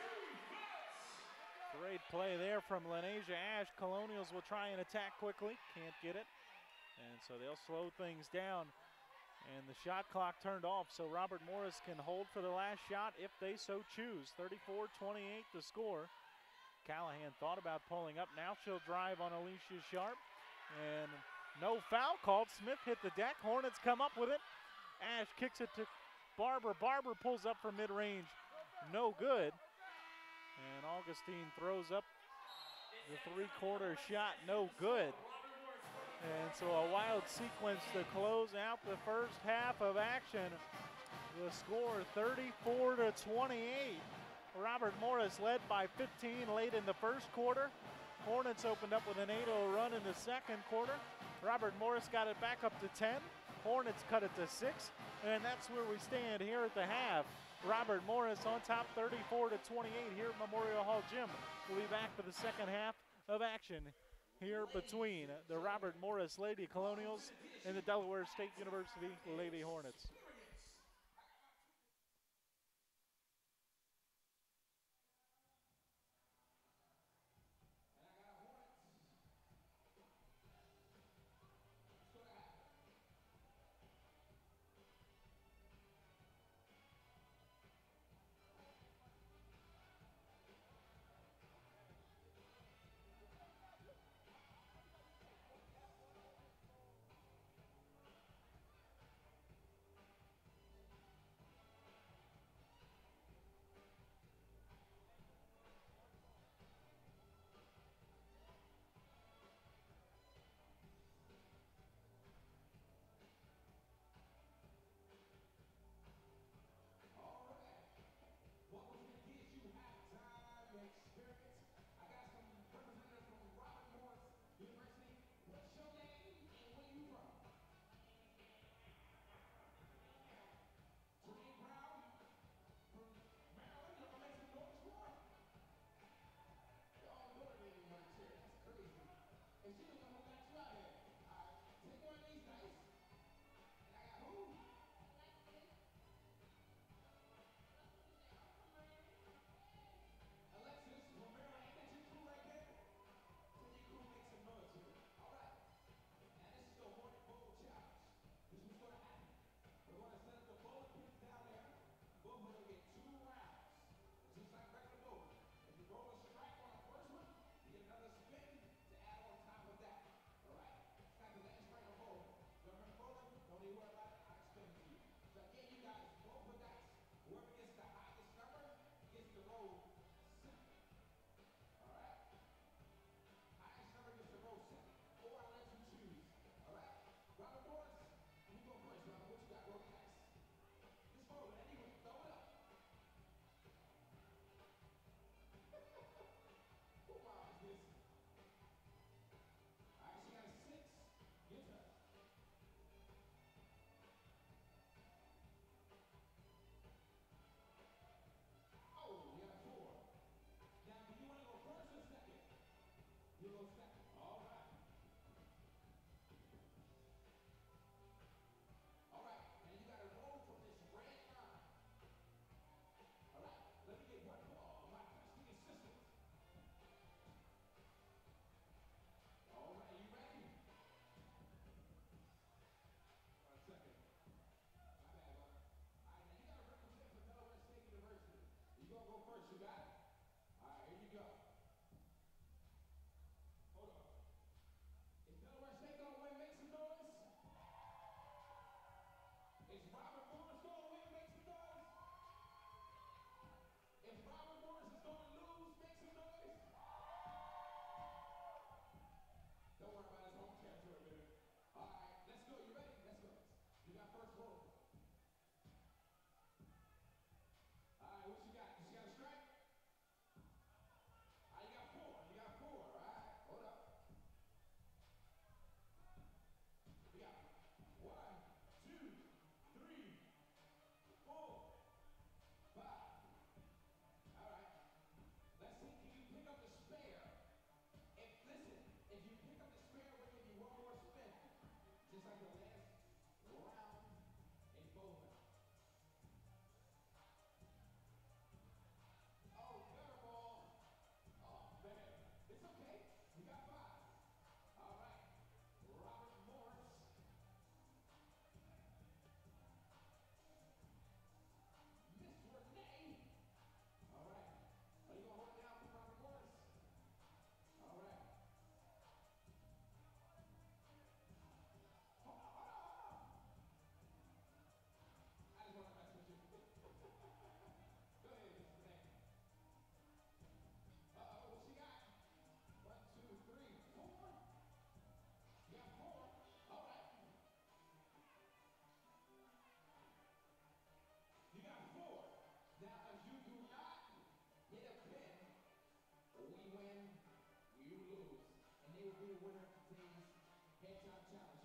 Great play there from Lenasia Ash. Colonials will try and attack quickly, can't get it. And so they'll slow things down. And the shot clock turned off, so Robert Morris can hold for the last shot if they so choose. thirty-four twenty-eight the score. Callahan thought about pulling up. Now she'll drive on Alicia Sharp. And no foul called. Smith hit the deck. Hornets come up with it. Ash kicks it to Barber. Barber pulls up from mid-range. No good. And Augustine throws up the three-quarter shot. No good. And so a wild sequence to close out the first half of action. The score thirty-four to twenty-eight. Robert Morris led by fifteen late in the first quarter. Hornets opened up with an eight oh run in the second quarter. Robert Morris got it back up to ten. Hornets cut it to six. And that's where we stand here at the half. Robert Morris on top thirty-four to twenty-eight here at Memorial Hall Gym. We'll be back for the second half of action here between the Robert Morris Lady Colonials and the Delaware State University Lady Hornets.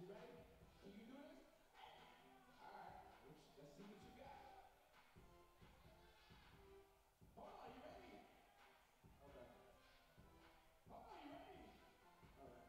You ready? Can you do this? All right. Let's, let's see what you got. Hold on, you ready? Okay. Hold on, you ready? All right.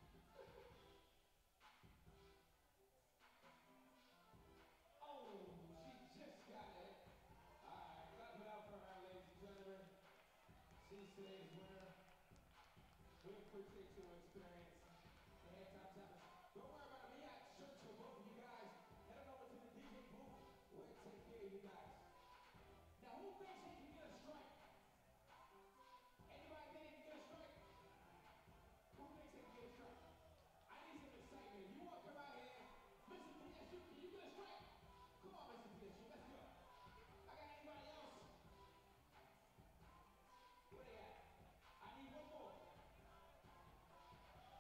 Oh, she just got it. All right, clap it out for her, ladies and gentlemen. She's today's winner. We appreciate your experience. The head top tappers. Don't worry about it. We got shirts for both of you guys. Head on over to the D J booth. We'll take care of you guys. Now, who thinks he can get a strike? Anybody think he can get a strike? Who thinks he can get a strike? I need some excitement. You want to come out here? Mister P S U, can you get a strike? Come on, Mister P S U, let's go. I got anybody else? Where they at? I need one more.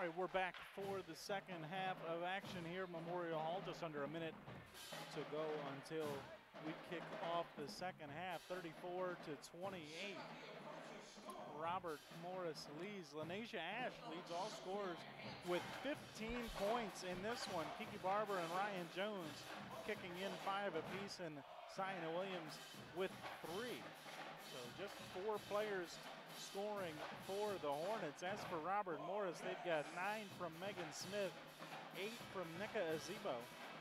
All right, we're back for the second half of action here at Memorial Hall. Just under a minute to go until we kick off the second half. thirty-four to twenty-eight. Robert Morris leads. Lanasia Ash leads all scorers with fifteen points in this one. Kiki Barber and Ryan Jones kicking in five apiece, and Sienna Williams with three. So just four players scoring for the Hornets. As for Robert Morris, they've got nine from Megan Smith, eight from Nika Azebo,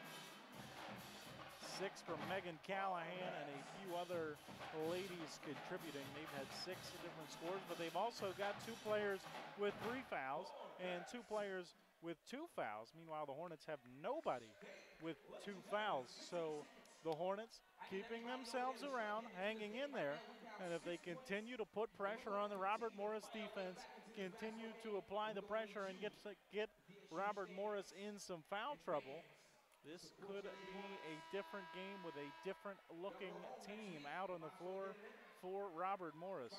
six from Megan Callahan, and a few other ladies contributing. They've had six different scores, but they've also got two players with three fouls and two players with two fouls. Meanwhile, the Hornets have nobody with two fouls. So the Hornets keeping themselves around, hanging in there, and if they continue to put pressure on the Robert Morris defense, continue to apply the pressure and get, get Robert Morris in some foul trouble, this could be a different game with a different looking team out on the floor for Robert Morris.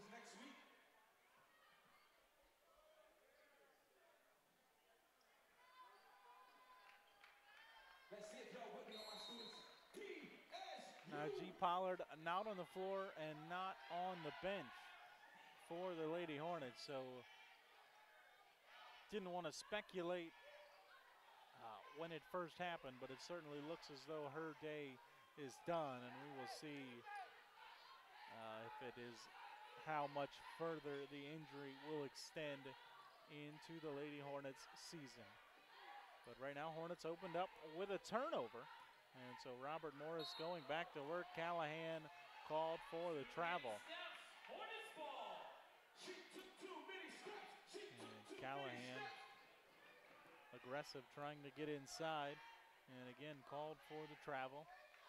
Now G. Pollard not on the floor and not on the bench for the Lady Hornets, so didn't want to speculate uh, when it first happened, but it certainly looks as though her day is done, and we will see uh, if it is how much further the injury will extend into the Lady Hornets season. But right now, Hornets opened up with a turnover. And so Robert Morris going back to work. Callahan called for the travel. And Callahan aggressive, trying to get inside. And again, called for the travel.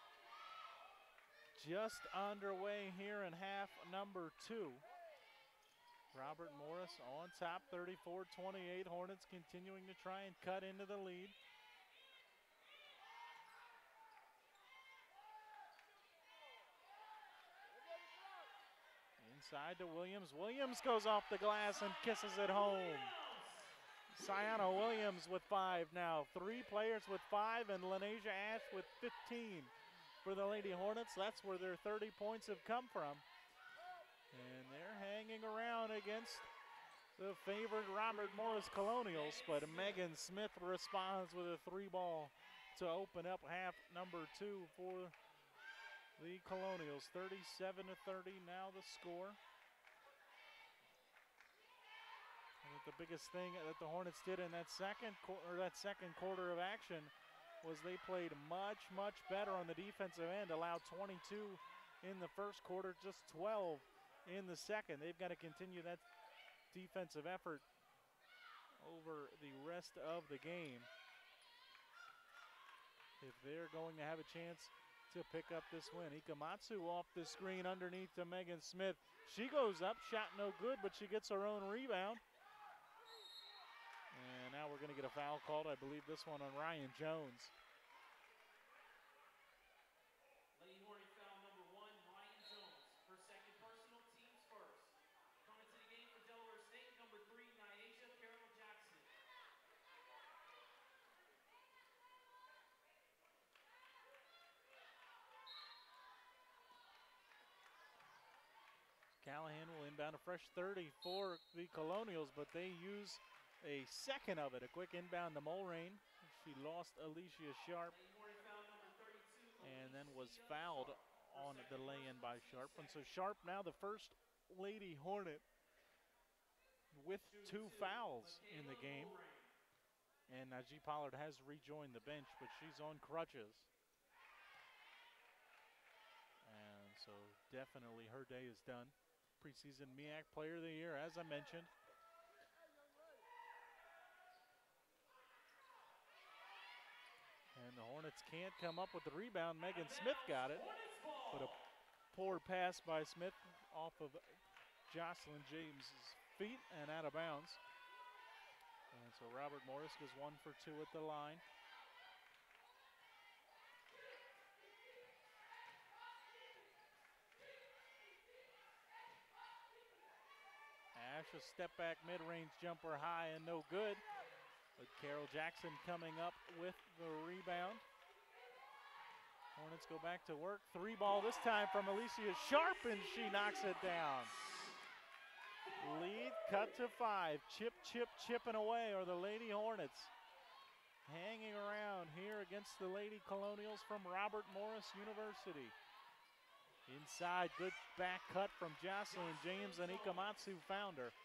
Just underway here in half number two. Robert Morris on top, thirty-four twenty-eight. Hornets continuing to try and cut into the lead. Inside to Williams. Williams goes off the glass and kisses it home. Sienna Williams with five now. Three players with five, and Lanasia Ash with fifteen for the Lady Hornets. That's where their thirty points have come from. And they're hanging around against the favored Robert Morris Colonials, but Megan Smith responds with a three ball to open up half number two for the Colonials. Thirty-seven to thirty now the score. And the biggest thing that the Hornets did in that second or that second quarter of action was they played much, much better on the defensive end. Allowed twenty-two in the first quarter, just twelve in the second. They've got to continue that defensive effort over the rest of the game if they're going to have a chance to pick up this win. Ikamatsu off the screen underneath to Megan Smith. She goes up, shot no good, but she gets her own rebound. And now we're going to get a foul called. I believe this one on Ryan Jones. Lady Hornet foul number one, Ryan Jones. Her second personal, team's first. Coming to the game for Delaware State, number three, Nyasha Carol Jackson. Callahan will inbound a fresh thirty for the Colonials, but they use a second of it. A quick inbound to Mulrain. She lost Alicia Sharp and then was fouled on the lay-in by Sharp. And so Sharp now the first Lady Hornet with two fouls in the game. And Najee Pollard has rejoined the bench, but she's on crutches. And so definitely her day is done. Preseason M E A C Player of the Year, as I mentioned. And the Hornets can't come up with the rebound. Megan Smith got it, but a poor pass by Smith off of Jocelyn James's feet and out of bounds. And so Robert Morris goes one for two at the line. Ash, a step back mid-range jumper high and no good. But Carol Jackson coming up with the rebound. Hornets go back to work. Three ball this time from Alicia Sharp, and she knocks it down. Lead cut to five. Chip, chip, chipping away are the Lady Hornets. Hanging around here against the Lady Colonials from Robert Morris University. Inside, good back cut from Jocelyn James, and Ikamatsu found her.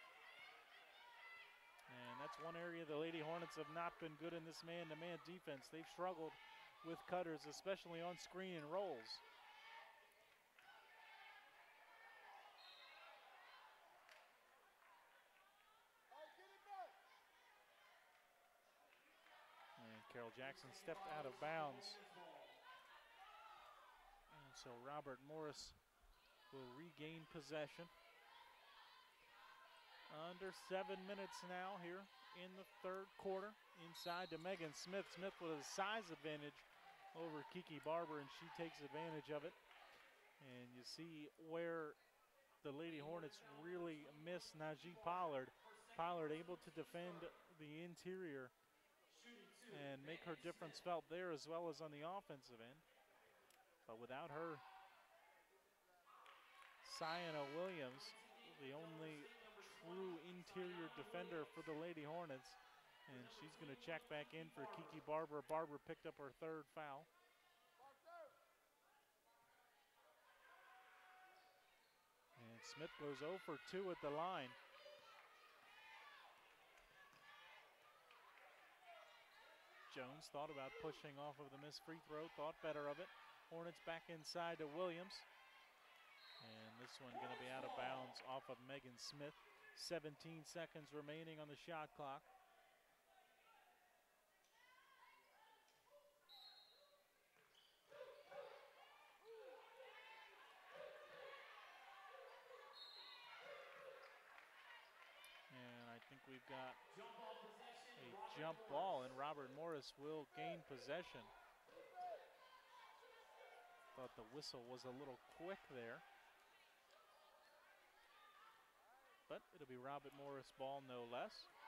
And that's one area the Lady Hornets have not been good in this man-to-man defense. They've struggled with cutters, especially on screen and rolls. And Carol Jackson stepped out of bounds. And so Robert Morris will regain possession. Under seven minutes now here in the third quarter. Inside to Megan Smith. Smith with a size advantage over Kiki Barber, and she takes advantage of it. And you see where the Lady Hornets really miss Najee Pollard. Pollard able to defend the interior and make her difference felt there, as well as on the offensive end. But without her, Sienna Williams, the only true interior defender for the Lady Hornets, and she's going to check back in for Kiki Barber. Barber picked up her third foul. And Smith goes zero for two at the line. Jones thought about pushing off of the missed free throw, thought better of it. Hornets back inside to Williams. And this one going to be out of bounds off of Megan Smith. seventeen seconds remaining on the shot clock. And I think we've got a jump ball, and Robert Morris will gain possession. Thought the whistle was a little quick there. But it'll be Robert Morris ball, no less.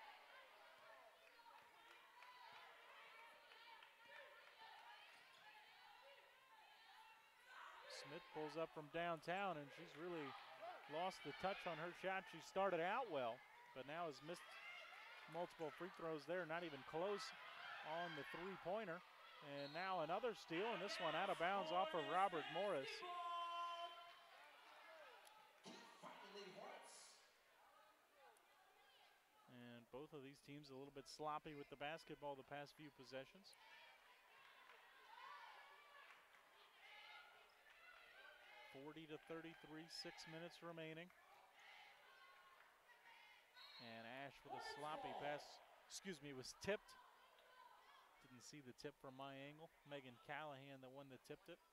Smith pulls up from downtown, and she's really lost the touch on her shot. She started out well, but now has missed multiple free throws there, not even close on the three-pointer. And now another steal, and this one out of bounds off of Robert Morris. And both of these teams a little bit sloppy with the basketball the past few possessions. forty to thirty-three, six minutes remaining. And Ash with a sloppy pass, excuse me, was tipped. Didn't see the tip from my angle. Megan Callahan, the one that tipped it.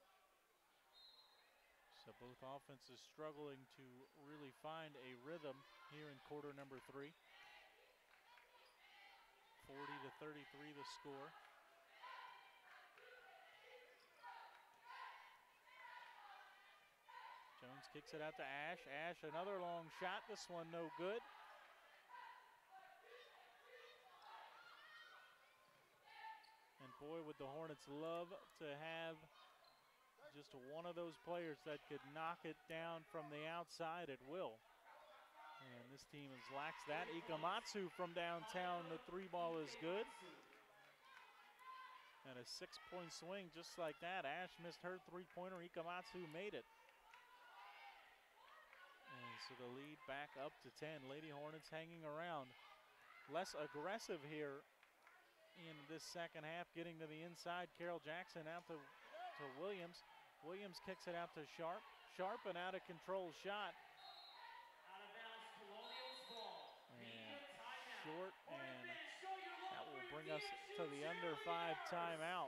So both offenses struggling to really find a rhythm here in quarter number three. forty to thirty-three the score. Jones kicks it out to Ash. Ash, another long shot. This one no good. And boy, would the Hornets love to have just one of those players that could knock it down from the outside at will. And this team has lacks that. Ikamatsu from downtown, the three ball is good. And a six-point swing just like that. Ash missed her three-pointer. Ikamatsu made it. And so the lead back up to ten. Lady Hornets hanging around. Less aggressive here in this second half, getting to the inside. Carol Jackson out to, to Williams. Williams kicks it out to Sharp. Sharp, an out of control shot. And short, and that will bring us to the under five timeout.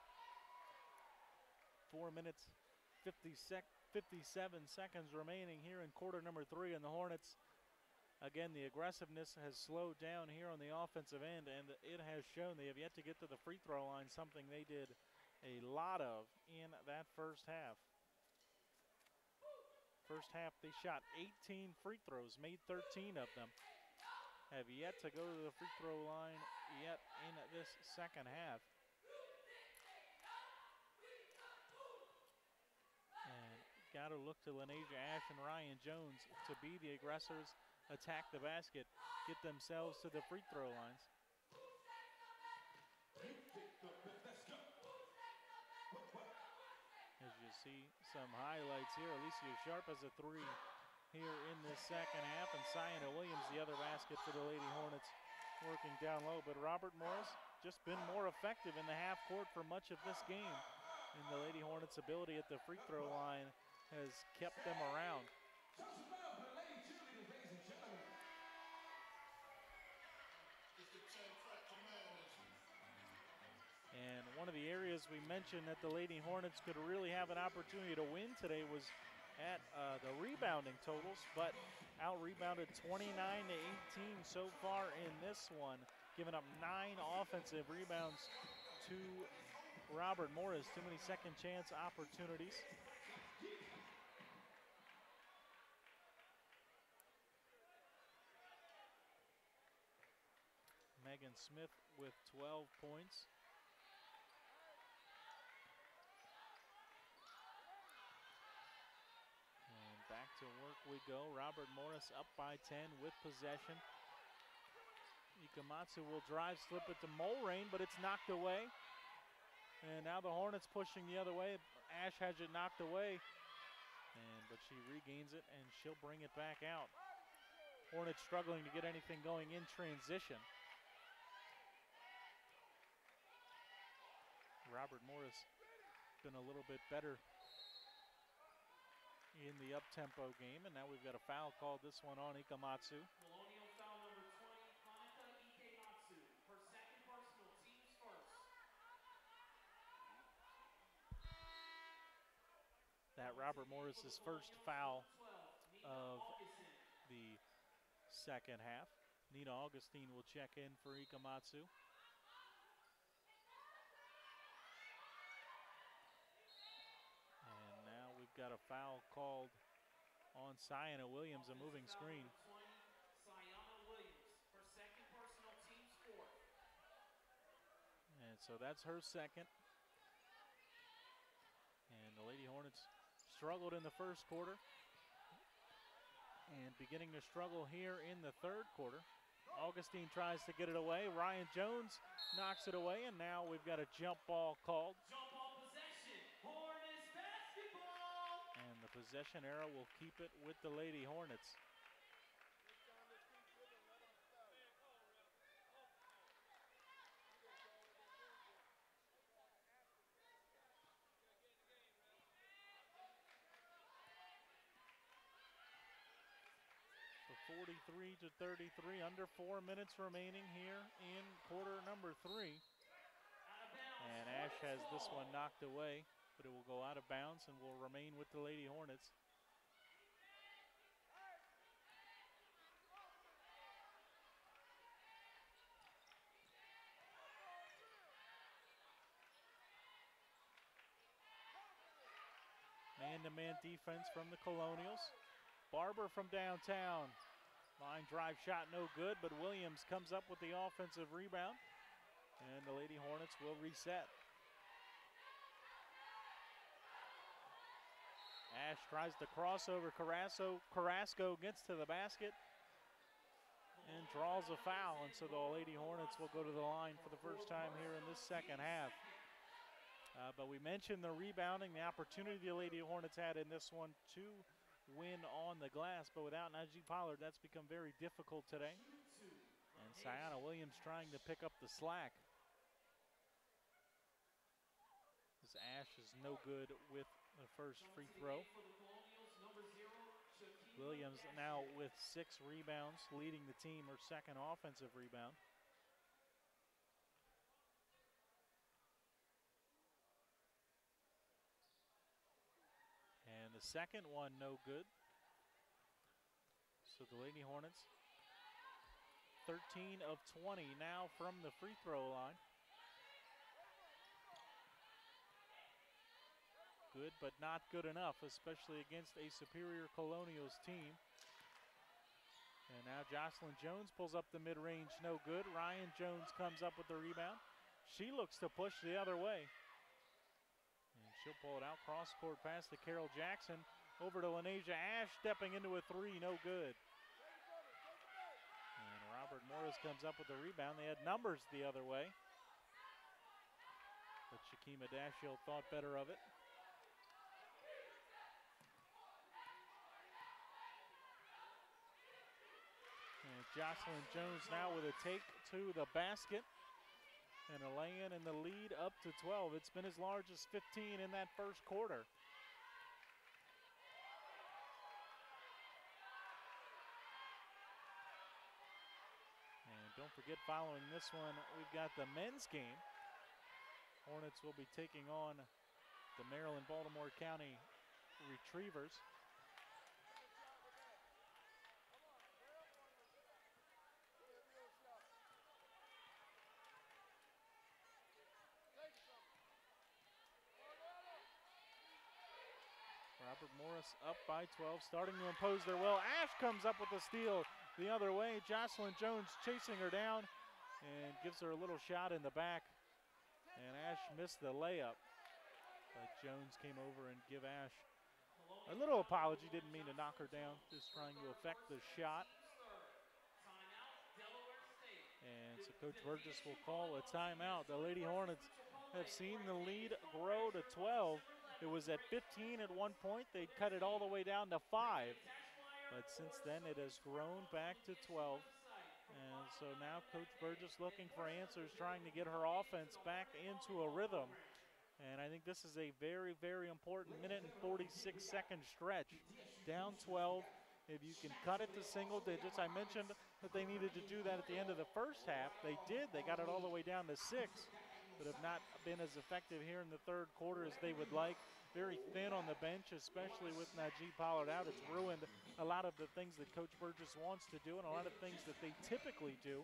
Four minutes, fifty sec fifty-seven seconds remaining here in quarter number three, and the Hornets, again, the aggressiveness has slowed down here on the offensive end, and it has shown. They have yet to get to the free throw line, something they did a lot of in that first half. First half, they shot eighteen free throws, made thirteen of them. Have yet to go to the free throw line yet in this second half. And got to look to Lanesia Ash and Ryan Jones to be the aggressors, attack the basket, get themselves to the free throw lines. As you see some highlights here, Alicia Sharp has a three here in this second half, and Sienna Williams, the other basket for the Lady Hornets, working down low. But Robert Morris just been more effective in the half court for much of this game. And the Lady Hornets' ability at the free throw line has kept them around. And one of the areas we mentioned that the Lady Hornets could really have an opportunity to win today was at uh, the rebounding totals, but out-rebounded twenty-nine to eighteen so far in this one, giving up nine offensive rebounds to Robert Morris. Too many second chance opportunities. Megan Smith with twelve points. Back to work we go. Robert Morris up by ten with possession. Ikamatsu will drive, slip it to Mulrain, but it's knocked away. And now the Hornets pushing the other way. Ash has it knocked away, and but she regains it, and she'll bring it back out. Hornets struggling to get anything going in transition. Robert Morris been a little bit better in the up-tempo game, and now we've got a foul called, this one on Ikamatsu. Colonial foul number twenty, Hanuta Ikematsu, her second personal, team's first. That Robert Morris's first foul of the second half. Nina Augustine will check in for Ikamatsu. Got a foul called on Sienna Williams, a moving screen. Sienna Williams, her second personal, team's fourth. And so that's her second. And the Lady Hornets struggled in the first quarter and beginning to struggle here in the third quarter. Augustine tries to get it away. Ryan Jones knocks it away, and now we've got a jump ball called. Jump ball possession, Hornets basketball. And the possession arrow will keep it with the Lady Hornets. forty-three to thirty-three, under four minutes remaining here in quarter number three. And Ash has this one knocked away, but it will go out of bounds and will remain with the Lady Hornets. Man-to-man defense from the Colonials. Barber from downtown. Line drive shot no good, but Williams comes up with the offensive rebound. And the Lady Hornets will reset. Ash tries to cross over Carrasco. Carrasco gets to the basket and draws a foul. And so the Lady Hornets will go to the line for the first time here in this second half. Uh, but we mentioned the rebounding, the opportunity the Lady Hornets had in this one to win on the glass, but without Najee Pollard, that's become very difficult today. And Sienna Williams trying to pick up the slack. This Ash is no good with the first free throw. Williams now with six rebounds, leading the team, her second offensive rebound. And the second one, no good. So the Lady Hornets, thirteen of twenty now from the free throw line. good, but not good enough, especially against a superior Colonials team. And now Jocelyn Jones pulls up the mid-range, no good. Ryan Jones comes up with the rebound. She looks to push the other way. And she'll pull it out, cross-court pass to Carol Jackson. Over to Lanasia Ash, stepping into a three, no good. And Robert Morris comes up with the rebound. They had numbers the other way, but Shakima Dashiell thought better of it. And Jocelyn Jones now with a take to the basket and a lay-in and the lead up to twelve. It's been as large as fifteen in that first quarter. And don't forget, following this one, we've got the men's game. Hornets will be taking on the Maryland-Baltimore County Retrievers. Robert Morris up by twelve, starting to impose their will. Ash comes up with the steal the other way. Jocelyn Jones chasing her down and gives her a little shot in the back. And Ash missed the layup, but Jones came over and give Ash a little apology. Didn't mean to knock her down, just trying to affect the shot. And so Coach Burgess will call a timeout. The Lady Hornets have seen the lead grow to twelve. It was at fifteen at one point. They cut it all the way down to five. But since then, it has grown back to twelve. And so now Coach Burgess looking for answers, trying to get her offense back into a rhythm. And I think this is a very, very important minute and forty-six second stretch. Down twelve. If you can cut it to single digits. I mentioned that they needed to do that at the end of the first half. They did. They got it all the way down to six, but have not been as effective here in the third quarter as they would like. Very thin on the bench, especially with Najee Pollard out. It's ruined a lot of the things that Coach Burgess wants to do and a lot of things that they typically do.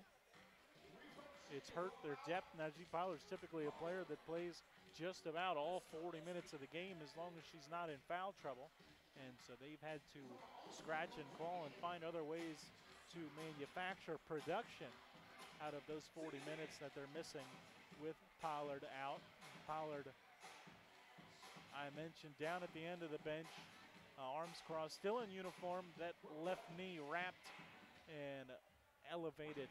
It's hurt their depth. Najee Pollard's typically a player that plays just about all forty minutes of the game as long as she's not in foul trouble. And so they've had to scratch and claw and find other ways to manufacture production out of those forty minutes that they're missing with Pollard out. Pollard, I mentioned, down at the end of the bench, uh, arms crossed, still in uniform, that left knee wrapped and elevated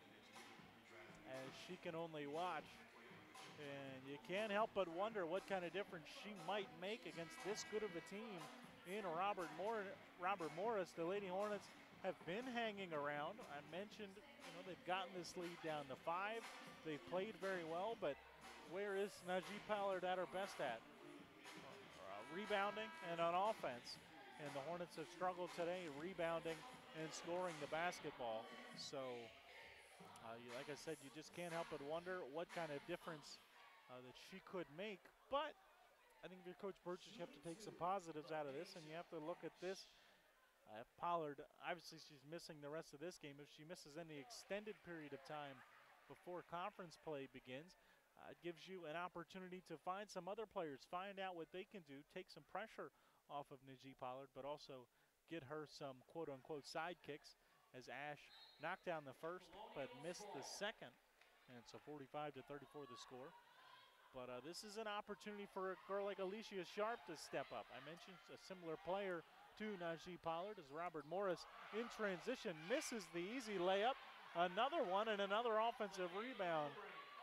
as she can only watch. And you can't help but wonder what kind of difference she might make against this good of a team in Robert, Mor Robert Morris. The Lady Hornets have been hanging around. I mentioned, you know, they've gotten this lead down to five. They've played very well, but where is Najee Pollard at her best at? Uh, rebounding and on offense. And the Hornets have struggled today rebounding and scoring the basketball. So, uh, you, like I said, you just can't help but wonder what kind of difference uh, that she could make. But I think if you're Coach Burgess, you have to take some positives out of this, and you have to look at this. Uh, Pollard, obviously she's missing the rest of this game. If she misses any extended period of time before conference play begins, uh, it gives you an opportunity to find some other players, find out what they can do, take some pressure off of Najee Pollard, but also get her some quote-unquote sidekicks, as Ash knocked down the first but missed the second. And so forty-five to thirty-four the score. But uh, this is an opportunity for a girl like Alicia Sharp to step up. I mentioned a similar player to Najee Pollard as Robert Morris in transition misses the easy layup. Another one and another offensive rebound.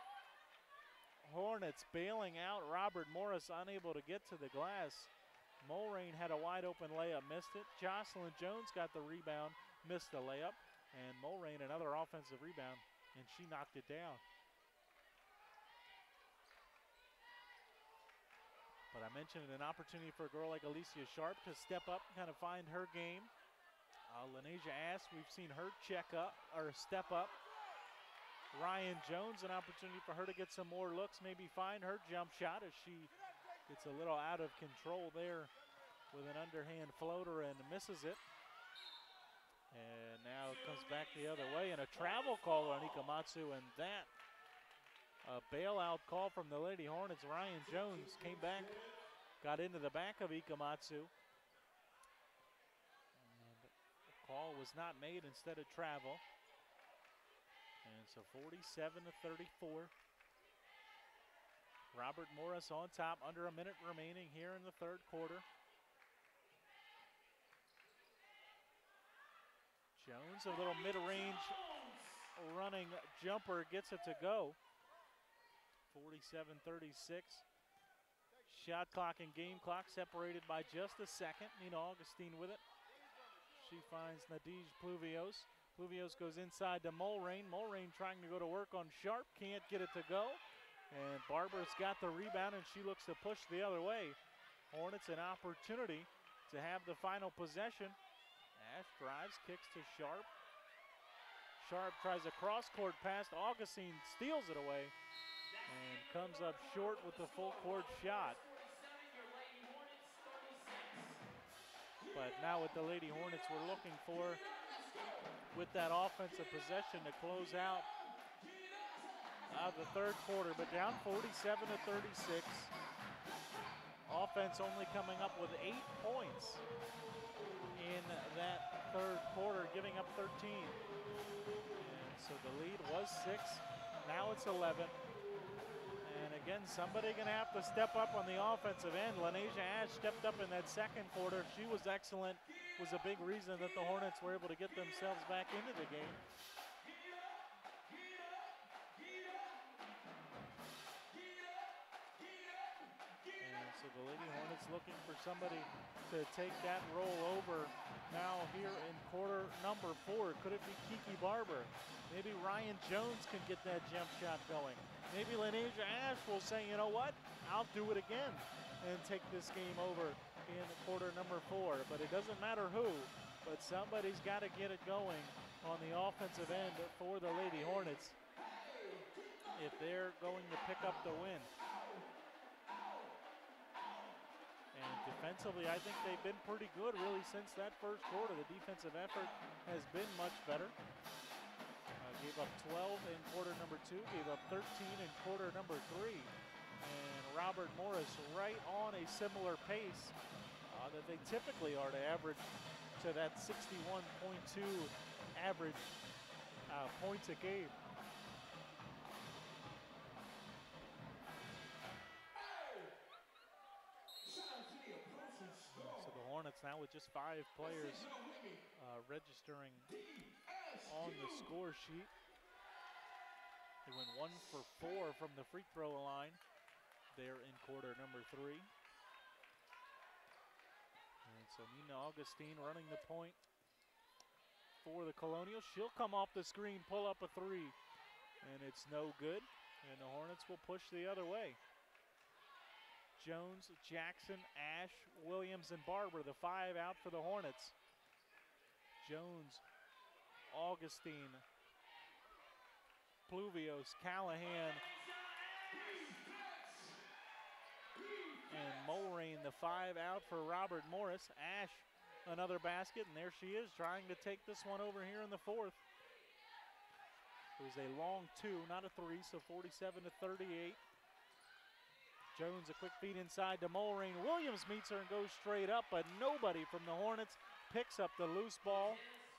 Hornets bailing out Robert Morris, unable to get to the glass. Mulrain had a wide open layup, missed it. Jocelyn Jones got the rebound, missed the layup. And Mulrain another offensive rebound, and she knocked it down. But I mentioned an opportunity for a girl like Alicia Sharp to step up, kind of find her game. Uh, Lanasia Ash, we've seen her check up, or step up. Ryan Jones, an opportunity for her to get some more looks, maybe find her jump shot as she gets a little out of control there with an underhand floater and misses it. And now it comes back the other way, and a travel call on Ikamatsu, and that a bailout call from the Lady Hornets. Ryan Jones came back got into the back of Ikematsu. And the call was not made, instead of travel. And so forty-seven to thirty-four. Robert Morris on top, under a minute remaining here in the third quarter. Jones, a little mid-range running jumper, gets it to go. forty-seven thirty-six. Shot clock and game clock separated by just a second. Nina Augustine with it. She finds Nadege Pluvios. Pluvios goes inside to Mulrain. Mulrain trying to go to work on Sharp, can't get it to go. And Barber's got the rebound, and she looks to push the other way. Hornets an opportunity to have the final possession. Ash drives, kicks to Sharp. Sharp tries a cross-court pass. Augustine steals it away and comes up short with the full-court shot. But now what the Lady Hornets were looking for with that offensive possession to close out Uh, the third quarter, but down forty-seven to thirty-six. Offense only coming up with eight points in that third quarter, giving up thirteen. And so the lead was six, now it's eleven. And again, somebody gonna have to step up on the offensive end. Lanesia Ash stepped up in that second quarter. She was excellent, was a big reason that the Hornets were able to get themselves back into the game. So the Lady Hornets looking for somebody to take that role over now here in quarter number four. Could it be Kiki Barber? Maybe Ryan Jones can get that jump shot going. Maybe Lanesia Ash will say, you know what, I'll do it again and take this game over in quarter number four. But it doesn't matter who, but somebody's got to get it going on the offensive end for the Lady Hornets if they're going to pick up the win. And defensively, I think they've been pretty good really since that first quarter. The defensive effort has been much better. Uh, gave up twelve in quarter number two, gave up thirteen in quarter number three. And Robert Morris right on a similar pace uh, that they typically are to average to that sixty-one point two average uh, points a game. Hornets now with just five players uh, registering on the score sheet. They went one for four from the free throw line there in quarter number three. And so Nina Augustine running the point for the Colonials. She'll come off the screen, pull up a three, and it's no good. And the Hornets will push the other way. Jones, Jackson, Ash, Williams, and Barber, the five out for the Hornets. Jones, Augustine, Pluvios, Callahan, and Mulrain, the five out for Robert Morris. Ash, another basket, and there she is trying to take this one over here in the fourth. It was a long two, not a three, so forty-seven to thirty-eight. Jones, a quick feed inside to Mulrain. Williams meets her and goes straight up, but nobody from the Hornets picks up the loose ball.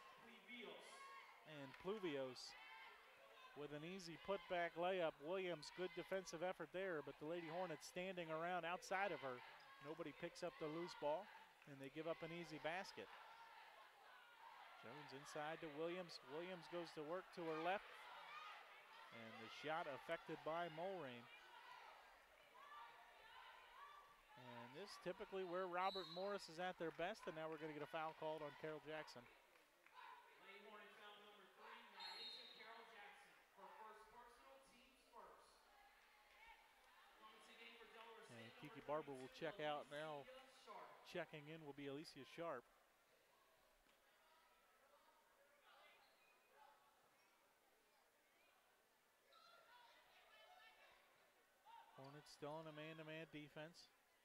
And Pluvios with an easy putback layup. Williams, good defensive effort there, but the Lady Hornets standing around outside of her. Nobody picks up the loose ball, and they give up an easy basket. Jones inside to Williams. Williams goes to work to her left, and the shot affected by Mulrain. And this typically where Robert Morris is at their best, and now we're going to get a foul called on Carol Jackson. Lady Hornet foul number three, Nyesha Carol Jackson, for first personal, teams first. Coming to game for Delaware State. And Kiki Barber will check out now. Checking in will be Alicia Sharp. Hornets still in a man-to-man defense.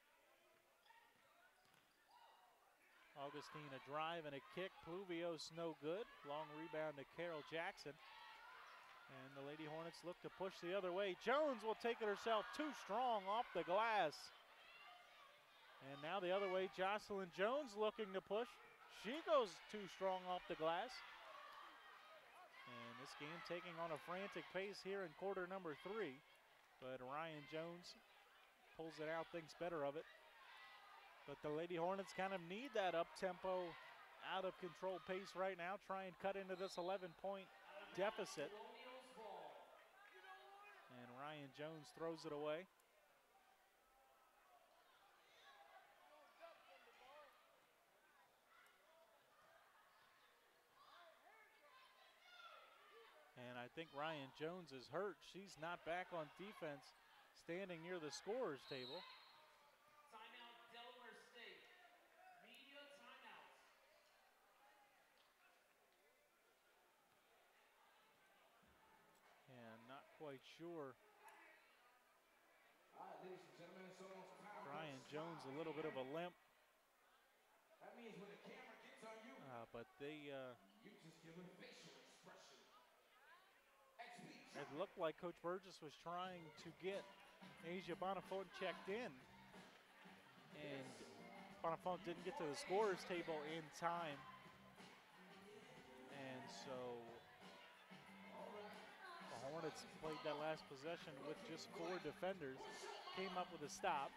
Augustine a drive and a kick. Pluvios no good. Long rebound to Carol Jackson. And the Lady Hornets look to push the other way. Jones will take it herself. Too strong off the glass. And now the other way, Jocelyn Jones looking to push. She goes too strong off the glass. And this game taking on a frantic pace here in quarter number three. But Ryan Jones pulls it out, thinks better of it. But the Lady Hornets kind of need that up-tempo, out-of-control pace right now. Try and cut into this eleven-point deficit. And Ryan Jones throws it away. And I think Ryan Jones is hurt. She's not back on defense, standing near the scorer's table. Timeout, Delaware State. Media timeout. And not quite sure. All right, ladies and gentlemen, it's almost time. for Ryan us. Jones a little bit of a limp, That means when the camera gets on you, uh, but they, uh, you just give a facial expression. X B. it looked like Coach Burgess was trying to get Asia Bonifant checked in. And Bonifant didn't get to the scorer's table in time. And so the Hornets played that last possession with just four defenders, came up with a stop.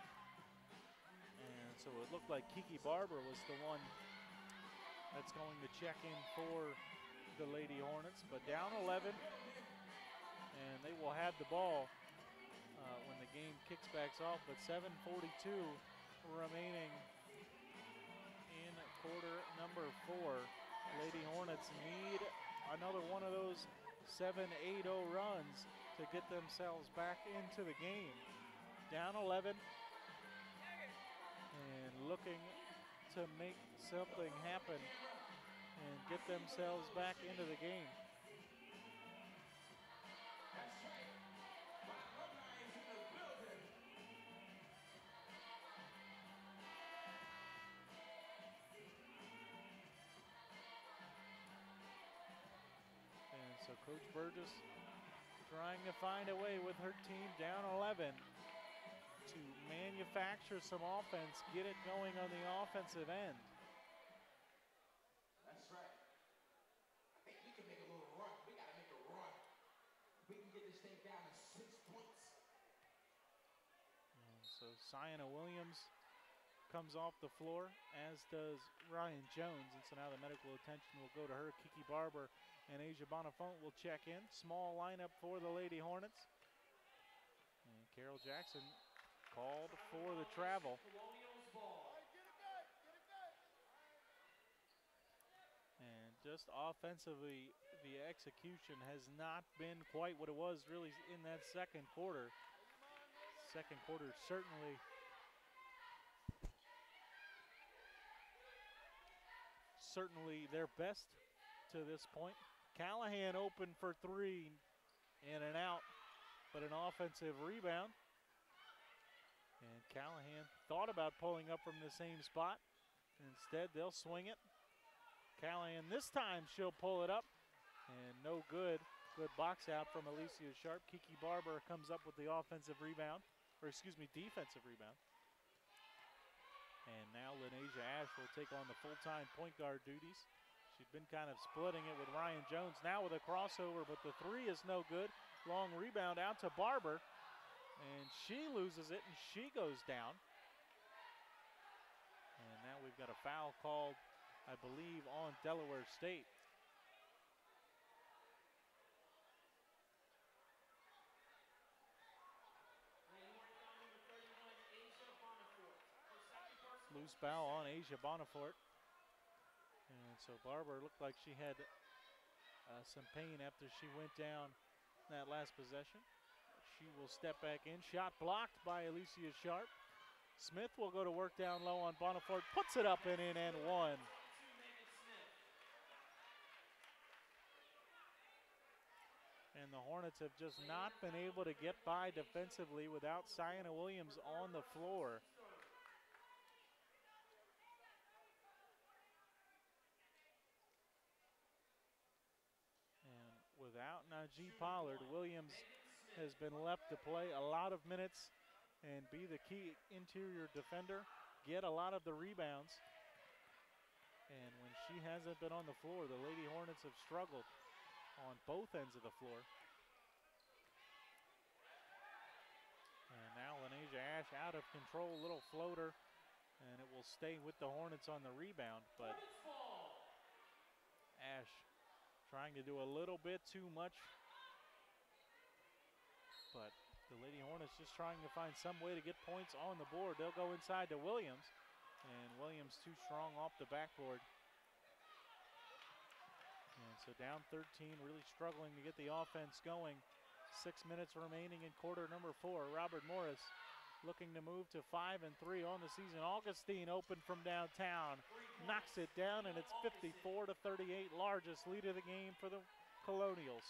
And so it looked like Kiki Barber was the one that's going to check in for the Lady Hornets. But down eleven, and they will have the ball uh, when the game kicks back off. But seven forty-two remaining in quarter number four. Lady Hornets need another one of those seven eight oh runs to get themselves back into the game. Down eleven and looking to make something happen and get themselves back into the game. And so Coach Burgess trying to find a way with her team down eleven to manufacture some offense, get it going on the offensive end. That's right. I think we can make a little run. We got to make a run. We can get this thing down to six points. And so Sienna Williams comes off the floor, as does Ryan Jones. And so now the medical attention will go to her. Kiki Barber and Asia Bonifant will check in. Small lineup for the Lady Hornets. And Carol Jackson called for the travel. Colonials ball. And just offensively, the execution has not been quite what it was really in that second quarter. Second quarter certainly certainly their best to this point. Callahan open for three, in and out, but an offensive rebound. And Callahan thought about pulling up from the same spot. Instead, they'll swing it. Callahan this time, she'll pull it up. And no good. Good box out from Alicia Sharp. Kiki Barber comes up with the offensive rebound, or excuse me, defensive rebound. And now Linasia Ash will take on the full-time point guard duties. She's been kind of splitting it with Ryan Jones. Now with a crossover, but the three is no good. Long rebound out to Barber. And she loses it, and she goes down. And now we've got a foul called, I believe, on Delaware State. Loose foul on Asia Bonifant. And so Barber looked like she had uh, some pain after she went down that last possession. She will step back in. Shot blocked by Alicia Sharp. Smith will go to work down low on Bonifant. Puts it up and in and one. And the Hornets have just not been able to get by defensively without Sienna Williams on the floor. And without Najee Pollard, Williams has been left to play a lot of minutes and be the key interior defender get a lot of the rebounds. And when she hasn't been on the floor, the Lady Hornets have struggled on both ends of the floor. And now Lanesia Ash out of control, little floater, and it will stay with the Hornets on the rebound, but Ash trying to do a little bit too much, but the Lady Hornets just trying to find some way to get points on the board. They'll go inside to Williams, and Williams too strong off the backboard. And so down thirteen, really struggling to get the offense going. Six minutes remaining in quarter number four. Robert Morris looking to move to five and three on the season. Augustine open from downtown, knocks it down, and it's fifty-four to thirty-eight, largest lead of the game for the Colonials.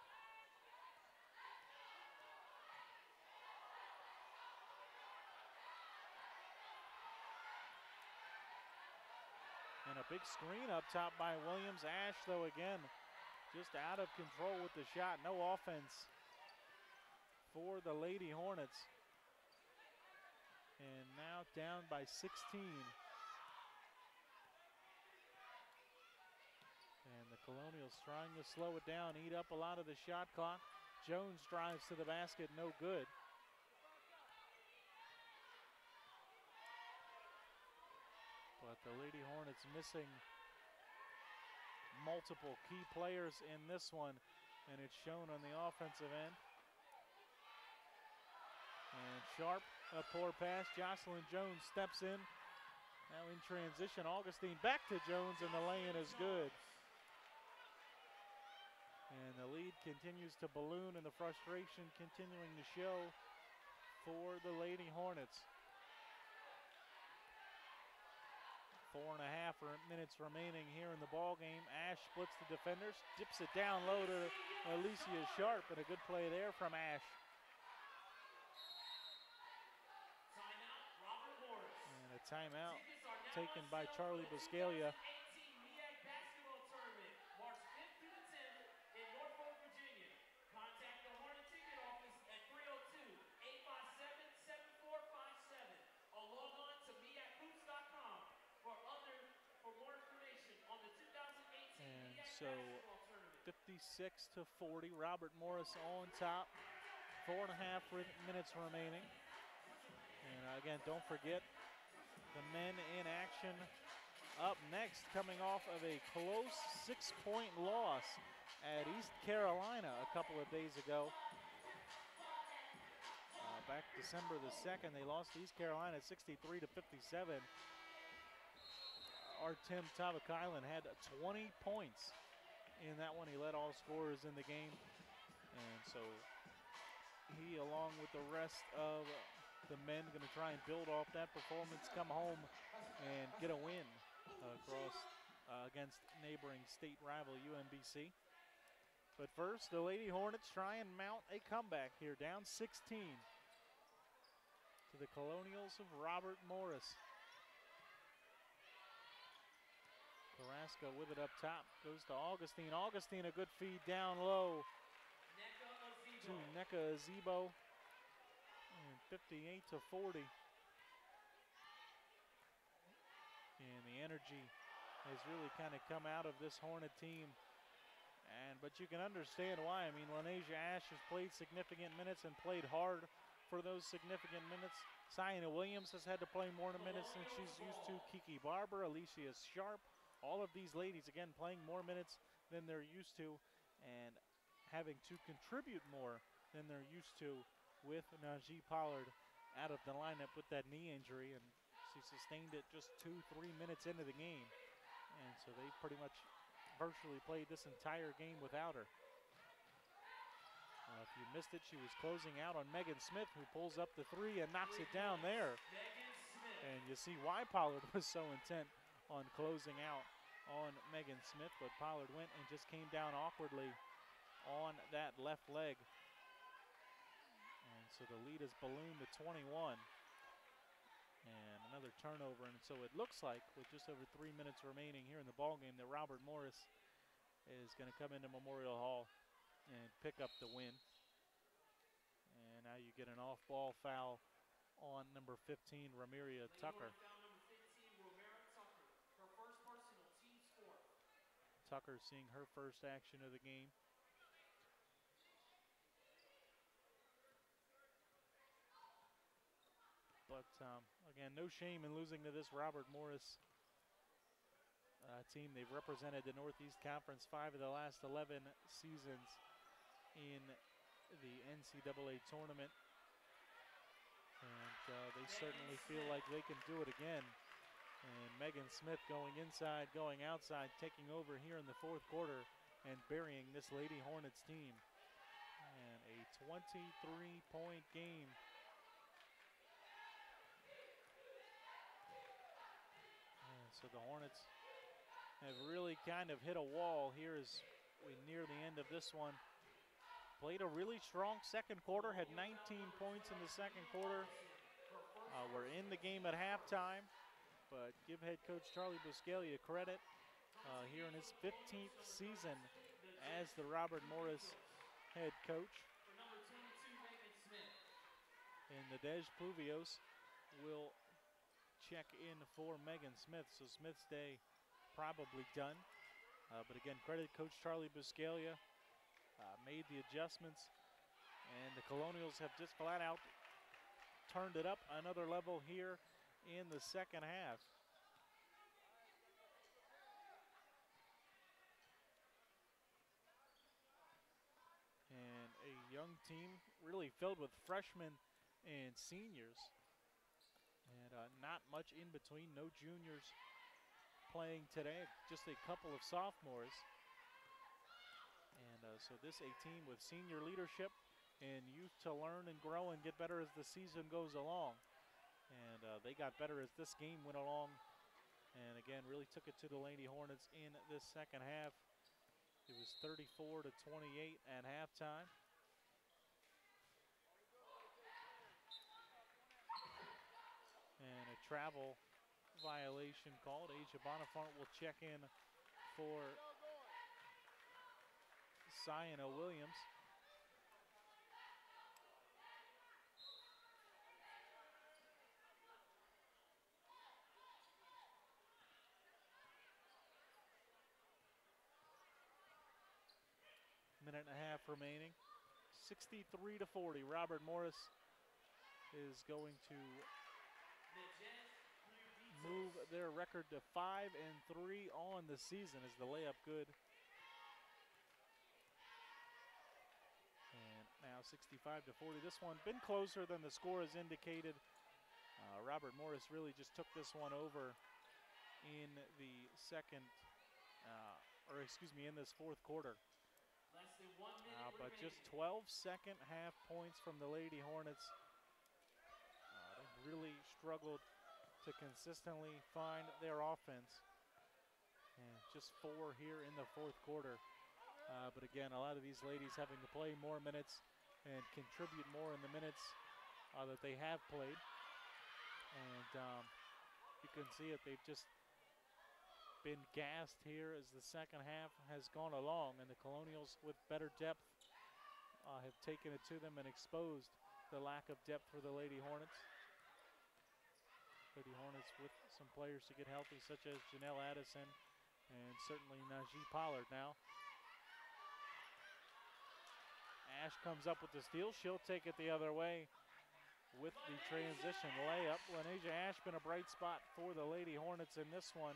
And a big screen up top by Williams. Ash, though, again, just out of control with the shot. No offense for the Lady Hornets. And now down by sixteen. And the Colonials trying to slow it down, eat up a lot of the shot clock. Jones drives to the basket, no good. But the Lady Hornets missing multiple key players in this one, and it's shown on the offensive end. And Sharp, a poor pass. Jocelyn Jones steps in. Now in transition, Augustine back to Jones, and the lay-in is good. And the lead continues to balloon, and the frustration continuing to show for the Lady Hornets. Four and a half minutes remaining here in the ball game. Ash splits the defenders, dips it down low to Alicia Sharp, and a good play there from Ash. Timeout, Robert Morris. And a timeout Tickets are now taken on by sale Charlie for the Buscalia. two thousand eighteen MEAC Basketball Tournament, March fifth through the tenth in Norfolk, Virginia. Contact the Hornet Ticket Office at three oh two, eight five seven, seven four five seven or log on to M E A C hoops dot com for other for more information on the two thousand eighteen And MEAC so Basketball Tournament. fifty-six to forty, Robert Morris on top. Four and a half minutes remaining. And again, don't forget the men in action up next, coming off of a close six-point loss at East Carolina a couple of days ago. Uh, back December the second, they lost to East Carolina sixty-three to fifty-seven. Our Tim Tavakailan had twenty points in that one. He led all scorers in the game. And so he, along with the rest of the men, going to try and build off that performance, come home and get a win uh, across uh, against neighboring state rival U M B C. But first, the Lady Hornets try and mount a comeback here, down sixteen to the Colonials of Robert Morris. Carrasco with it up top, goes to Augustine. Augustine, a good feed down low to Nneka Azebo. And fifty-eight to forty. And the energy has really kind of come out of this Hornet team. And but you can understand why. I mean, Lanesia Ash has played significant minutes and played hard for those significant minutes. Sienna Williams has had to play more minutes than she's used to. Kiki Barber, Alicia Sharp, all of these ladies, again, playing more minutes than they're used to and having to contribute more than they're used to, with Najee Pollard out of the lineup with that knee injury, and she sustained it just two, three minutes into the game. And so they pretty much virtually played this entire game without her. Uh, if you missed it, she was closing out on Megan Smith, who pulls up the three and knocks it down there. And you see why Pollard was so intent on closing out on Megan Smith, but Pollard went and just came down awkwardly on that left leg. And so the lead is ballooned to twenty-one. And another turnover, and so it looks like with just over three minutes remaining here in the ball game that Robert Morris is going to come into Memorial Hall and pick up the win. And now you get an off-ball foul on number fifteen, Ramiria Tucker. Tucker seeing her first action of the game. But um, again, no shame in losing to this Robert Morris uh, team. They've represented the Northeast Conference five of the last eleven seasons in the N C double A tournament. And uh, they certainly feel like they can do it again. And Megan Smith going inside, going outside, taking over here in the fourth quarter and burying this Lady Hornets team. And a twenty-three point game. And so the Hornets have really kind of hit a wall here as we near the end of this one. Played a really strong second quarter, had nineteen points in the second quarter. Uh, we're in the game at halftime, but give head coach Charlie Buscalia credit uh, here in his fifteenth season as the Robert Morris head coach. And Nadej Pluvios will check in for Megan Smith, so Smith's day probably done. Uh, but again, credit coach Charlie Buscalia. Uh, made the adjustments, and the Colonials have just flat out turned it up another level here in the second half. And a young team really filled with freshmen and seniors, and uh, not much in between. No juniors playing today, just a couple of sophomores. And uh, so this a team with senior leadership and youth to learn and grow and get better as the season goes along. And uh, they got better as this game went along. And again, really took it to the Lady Hornets in this second half. It was thirty-four to twenty-eight at halftime. And a travel violation called. Asia Bonifant will check in for Sienna Williams. Minute and a half remaining. sixty-three to forty. Robert Morris is going to move their record to five and three on the season as the layup good. And now sixty-five to forty. This one been closer than the score has indicated. Uh, Robert Morris really just took this one over in the second, uh, or excuse me, in this fourth quarter. Less than one minute Uh, but remaining. just twelve second half points from the Lady Hornets. Uh, they've really struggled to consistently find their offense. And just four here in the fourth quarter. Uh, but again, a lot of these ladies having to play more minutes and contribute more in the minutes uh, that they have played. And um, you can see it, they've just been gassed here as the second half has gone along, and the Colonials with better depth uh, have taken it to them and exposed the lack of depth for the Lady Hornets. Lady Hornets with some players to get healthy, such as Janelle Addison and certainly Najee Pollard now. Ash comes up with the steal. She'll take it the other way with the transition layup. Lanesia Ash been a bright spot for the Lady Hornets in this one.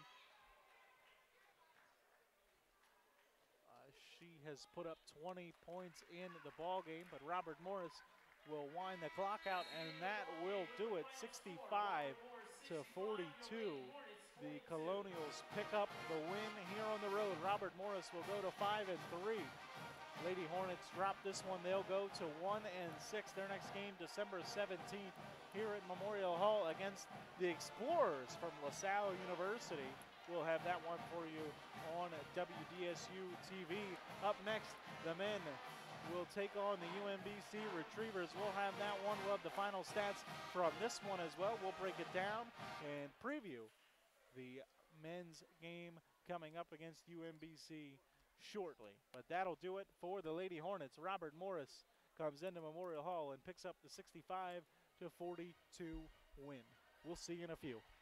Uh, she has put up twenty points in the ball game, but Robert Morris will wind the clock out, and that will do it. sixty-five to forty-two. The Colonials pick up the win here on the road. Robert Morris will go to five and three. Lady Hornets drop this one. They'll go to one and six. Their next game, December seventeenth, here at Memorial Hall against the Explorers from LaSalle University. We'll have that one for you on W D S U T V. Up next, the men will take on the U M B C Retrievers. We'll have that one. We'll have the final stats from this one as well. We'll break it down and preview the men's game coming up against U M B C shortly. But that'll do it for the Lady Hornets. Robert Morris comes into Memorial Hall and picks up the sixty-five to forty-two win. We'll see you in a few.